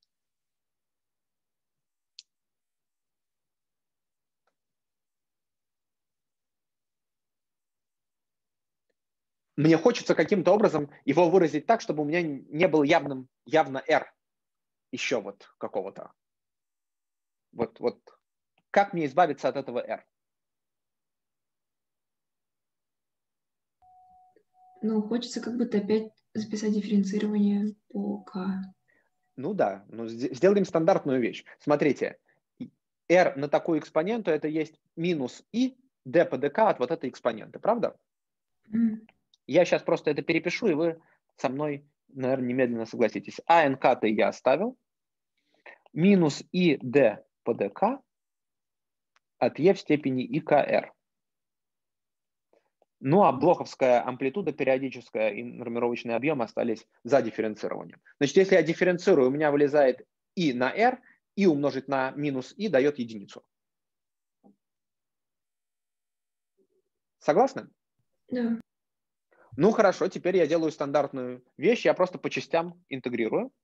Мне хочется каким-то образом его выразить так, чтобы у меня не был явным, явно R еще вот какого-то. Вот, вот. Как мне избавиться от этого R? Ну, хочется как будто опять записать дифференцирование по k. Ну да, ну, сделаем стандартную вещь. Смотрите, R на такую экспоненту это есть минус I d по dk от вот этой экспоненты, правда? Mm. Я сейчас просто это перепишу, и вы со мной, наверное, немедленно согласитесь. А nk-то я оставил. Минус I d по dk от e в степени ikr. Ну а блоховская амплитуда периодическая и нормировочный объем остались за дифференцированием. Значит, если я дифференцирую, у меня вылезает I на R, I умножить на минус I дает единицу. Согласны? Да. Ну хорошо, теперь я делаю стандартную вещь, я просто по частям интегрирую.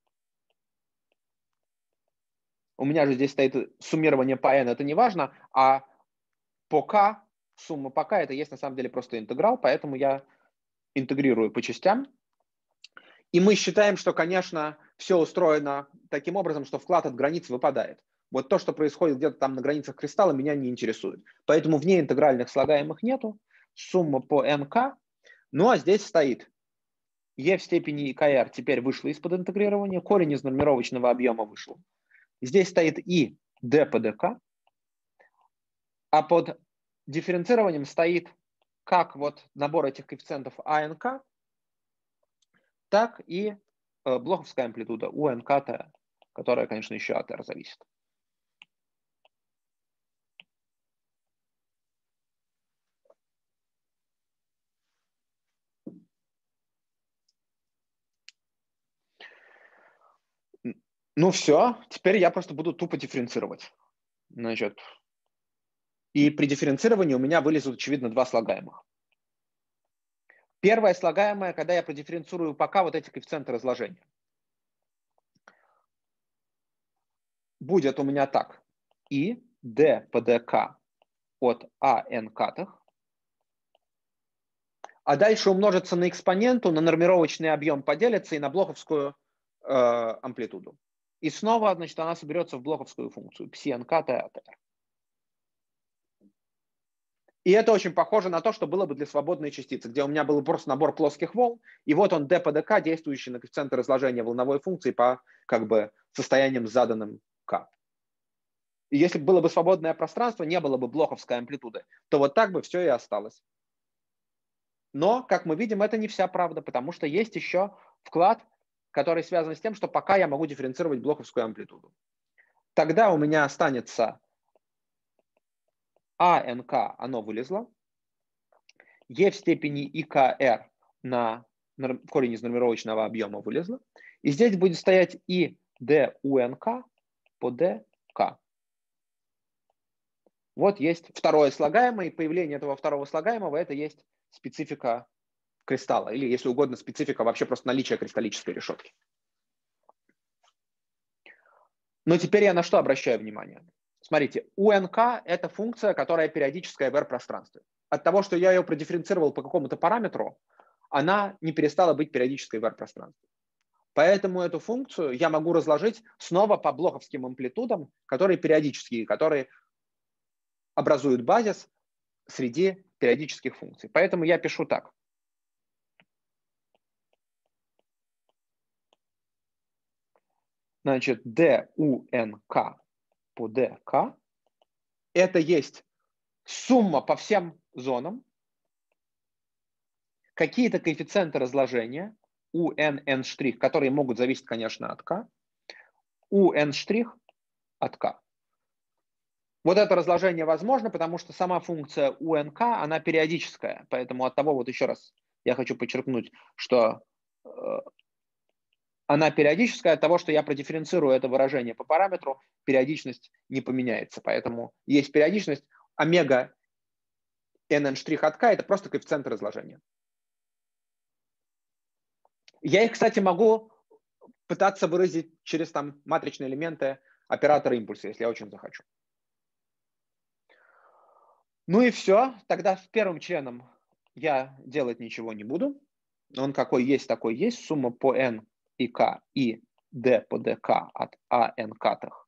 У меня же здесь стоит суммирование по n, это не важно, а по k, сумма по k, это есть на самом деле просто интеграл, поэтому я интегрирую по частям. И мы считаем, что, конечно, все устроено таким образом, что вклад от границ выпадает. Вот то, что происходит где-то там на границах кристалла, меня не интересует. Поэтому вне интегральных слагаемых нету. Сумма по nk. Ну а здесь стоит e в степени ikr теперь вышло из-под интегрирования, корень из нормировочного объема вышел. Здесь стоит и d по dk, а под дифференцированием стоит как вот набор этих коэффициентов а эн ка, так и э, блоховская амплитуда у эн ка, которая, конечно, еще от R зависит. Ну все, теперь я просто буду тупо дифференцировать. Значит, и при дифференцировании у меня вылезут, очевидно, два слагаемых. Первое слагаемое, когда я продифференцирую пока вот эти коэффициенты разложения. Будет у меня так. И d по dk от а эн катых. А дальше умножится на экспоненту, на нормировочный объем поделится и на блоховскую э, амплитуду. И снова, значит, она соберется в блоховскую функцию psi nk от r. И это очень похоже на то, что было бы для свободной частицы, где у меня был просто набор плоских волн, и вот он d по dk, действующий на коэффициенты разложения волновой функции по как бы состояниям заданным k. И если бы было бы свободное пространство, не было бы блоховской амплитуды, то вот так бы все и осталось. Но, как мы видим, это не вся правда, потому что есть еще вклад, который связан с тем, что пока я могу дифференцировать блоховскую амплитуду. Тогда у меня останется а эн ка, оно вылезло, e в степени ikr на корень из нормировочного объема вылезло, и здесь будет стоять и d у эн ка по dk. Вот есть второе слагаемое, и появление этого второго слагаемого – это есть специфика кристалла, или, если угодно, специфика вообще просто наличия кристаллической решетки. Но теперь я на что обращаю внимание? смотрите, у эн ка это функция, которая периодическая в R-пространстве. От того, что я ее продифференцировал по какому-то параметру, она не перестала быть периодической в R-пространстве. Поэтому эту функцию я могу разложить снова по блоховским амплитудам, которые периодические, которые образуют базис среди периодических функций. Поэтому я пишу так. Значит, дунк по dk это есть сумма по всем зонам, какие-то коэффициенты разложения у n, n', которые могут зависеть, конечно, от k, у n' от k. Вот это разложение возможно, потому что сама функция унк, она периодическая. Поэтому от того, вот еще раз я хочу подчеркнуть, что э, она периодическая, от того, что я продифференцирую это выражение по параметру, периодичность не поменяется. Поэтому есть периодичность омега nn' от k, это просто коэффициенты разложения. Я их, кстати, могу пытаться выразить через там матричные элементы оператора импульса, если я очень захочу. Ну и все. Тогда с первым членом я делать ничего не буду. Он какой есть, такой есть. Сумма по n и k и d по dk от a n-катых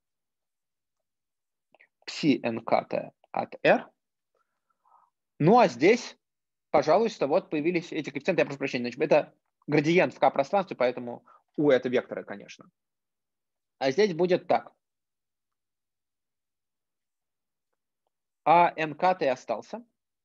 psi n-катая от r. Ну а здесь, пожалуйста, вот появились эти коэффициенты. Я прошу прощения. Значит, это градиент в k-пространстве, поэтому u это векторы, конечно. А здесь будет так. А n-катый остался.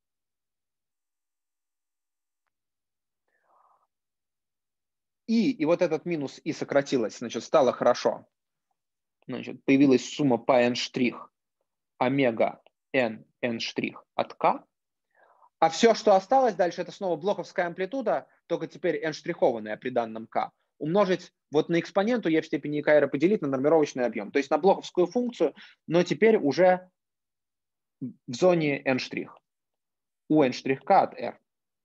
И, и вот этот минус и сократилось, значит, стало хорошо. Значит, появилась сумма по n' омега n, n' от k. А все, что осталось дальше, это снова блоховская амплитуда, только теперь n-штрихованная при данном k. Умножить вот на экспоненту e в степени k поделить на нормировочный объем. То есть на блоховскую функцию, но теперь уже в зоне n'. У n' от r.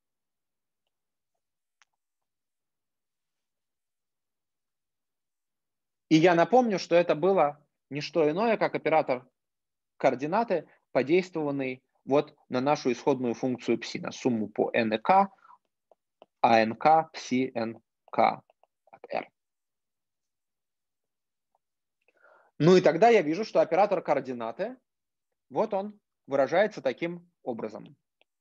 И я напомню, что это было не что иное, как оператор координаты, подействованный вот на нашу исходную функцию psi, на сумму по n и k, анк psi nk от r. Ну и тогда я вижу, что оператор координаты, вот он выражается таким образом.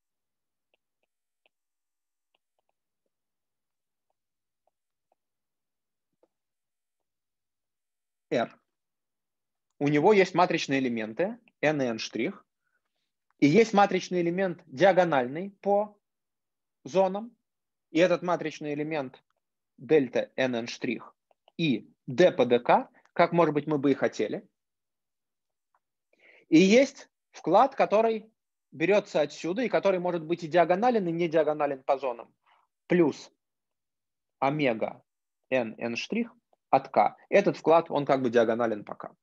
R. У него есть матричные элементы n и n', и есть матричный элемент диагональный по зонам, и этот матричный элемент дельта nn' и d по dk, как, может быть, мы бы и хотели. И есть вклад, который берется отсюда, и который может быть и диагонален, и не диагонален по зонам, плюс омега nn' от k. Этот вклад, он как бы диагонален по k.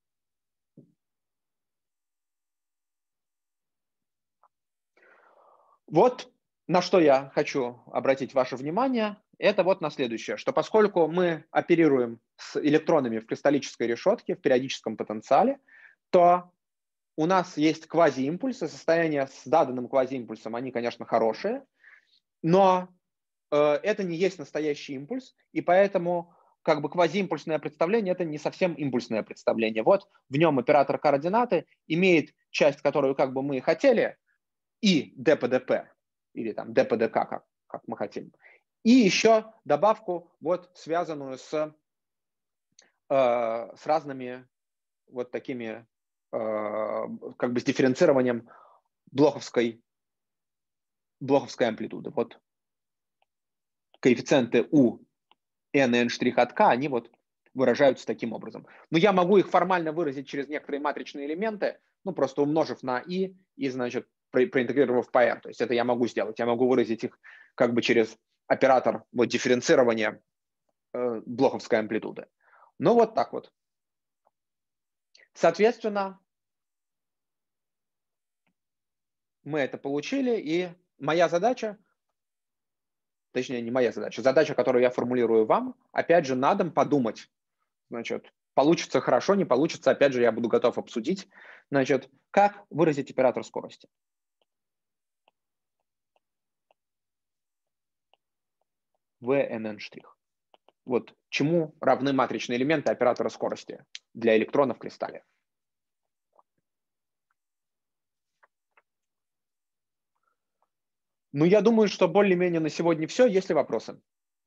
Вот на что я хочу обратить ваше внимание, это вот на следующее, что поскольку мы оперируем с электронами в кристаллической решетке, в периодическом потенциале, то у нас есть квазиимпульсы, состояния с заданным квазиимпульсом, они, конечно, хорошие, но э, это не есть настоящий импульс, и поэтому как бы квазиимпульсное представление – это не совсем импульсное представление. Вот в нем оператор координаты имеет часть, которую как бы мы хотели, и d по dp, или там d по dk, как, как мы хотим. И еще добавку, вот связанную с, э, с разными вот такими, э, как бы с дифференцированием блоховской, блоховской амплитуды. Вот коэффициенты у n и n' от k, они вот выражаются таким образом. Но я могу их формально выразить через некоторые матричные элементы, ну просто умножив на i и, значит, проинтегрировав по r. То есть это я могу сделать. Я могу выразить их как бы через оператор вот, дифференцирования э, блоховской амплитуды. Ну вот так вот. Соответственно, мы это получили, и моя задача, точнее не моя задача, задача, которую я формулирую вам, опять же, на дом подумать, значит, Получится хорошо, не получится, опять же, я буду готов обсудить. Значит, как выразить оператор скорости? вэ эн эн'. Вот чему равны матричные элементы оператора скорости для электрона в кристалле? Ну, я думаю, что более-менее на сегодня все. Есть ли вопросы?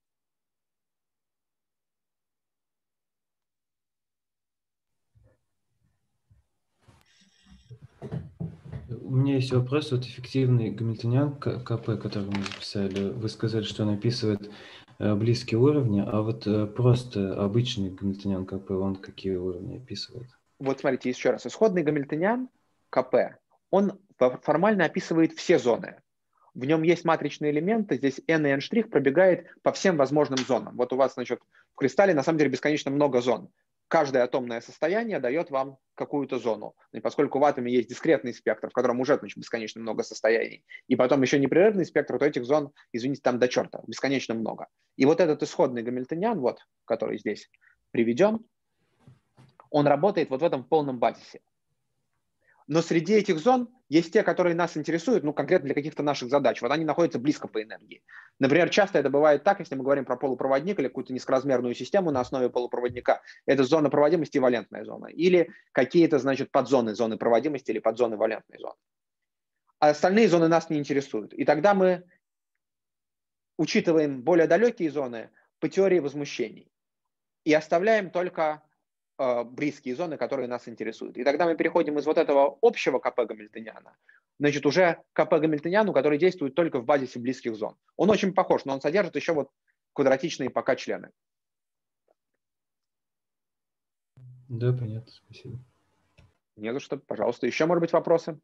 У меня есть вопрос. Вот эффективный гамильтониан К- КП, который мы записали, вы сказали, что он описывает э, близкие уровни, а вот э, просто обычный гамильтониан КП, он какие уровни описывает? Вот смотрите еще раз. Исходный гамильтониан КП, он формально описывает все зоны. В нем есть матричные элементы, здесь n и n' пробегает по всем возможным зонам. Вот у вас, значит, в кристалле на самом деле бесконечно много зон. Каждое атомное состояние дает вам какую-то зону. И поскольку в атоме есть дискретный спектр, в котором уже, значит, бесконечно много состояний, и потом еще непрерывный спектр, то этих зон, извините, там до черта, бесконечно много. И вот этот исходный гамильтониан, вот, который здесь приведен, он работает вот в этом полном базисе. Но среди этих зон есть те, которые нас интересуют, ну, конкретно для каких-то наших задач. Вот они находятся близко по энергии. Например, часто это бывает так, если мы говорим про полупроводник или какую-то низкоразмерную систему на основе полупроводника. Это зона проводимости и валентная зона. Или какие-то, значит, подзоны зоны проводимости или подзоны валентной зоны. А остальные зоны нас не интересуют. И тогда мы учитываем более далекие зоны по теории возмущений. И оставляем только близкие зоны, которые нас интересуют. И тогда мы переходим из вот этого общего КП гамильтониана, значит, уже к КП гамильтониану, который действует только в базисе близких зон. Он очень похож, но он содержит еще вот квадратичные пока члены. Да, понятно, спасибо. Не за что, пожалуйста. Еще, может быть, вопросы?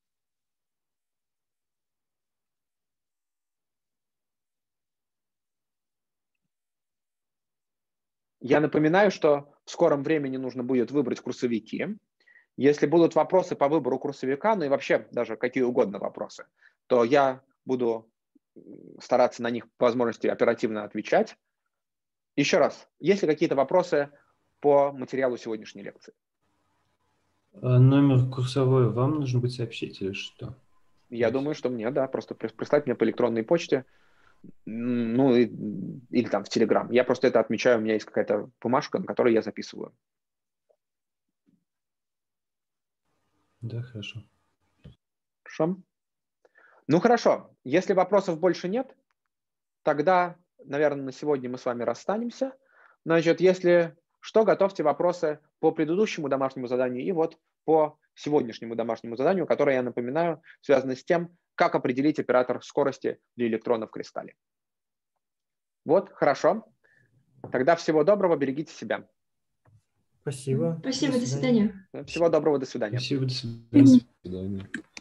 Я напоминаю, что в скором времени нужно будет выбрать курсовики. Если будут вопросы по выбору курсовика, ну и вообще даже какие угодно вопросы, то я буду стараться на них по возможности оперативно отвечать. Еще раз, есть ли какие-то вопросы по материалу сегодняшней лекции? А номер курсовой вам нужно будет сообщить или что? Я думаю, что мне, да, просто прислать мне по электронной почте, ну, и, или там в Telegram. Я просто это отмечаю, у меня есть какая-то бумажка, на которой я записываю. Да, хорошо. Хорошо. Ну, хорошо. Если вопросов больше нет, тогда, наверное, на сегодня мы с вами расстанемся. Значит, если что, готовьте вопросы по предыдущему домашнему заданию и вот по сегодняшнему домашнему заданию, которое, я напоминаю, связано с тем, как определить оператор скорости для электрона в кристалле. Вот, хорошо. Тогда всего доброго, берегите себя. Спасибо. Спасибо, до свидания. Всего доброго, до свидания. Спасибо, до свидания.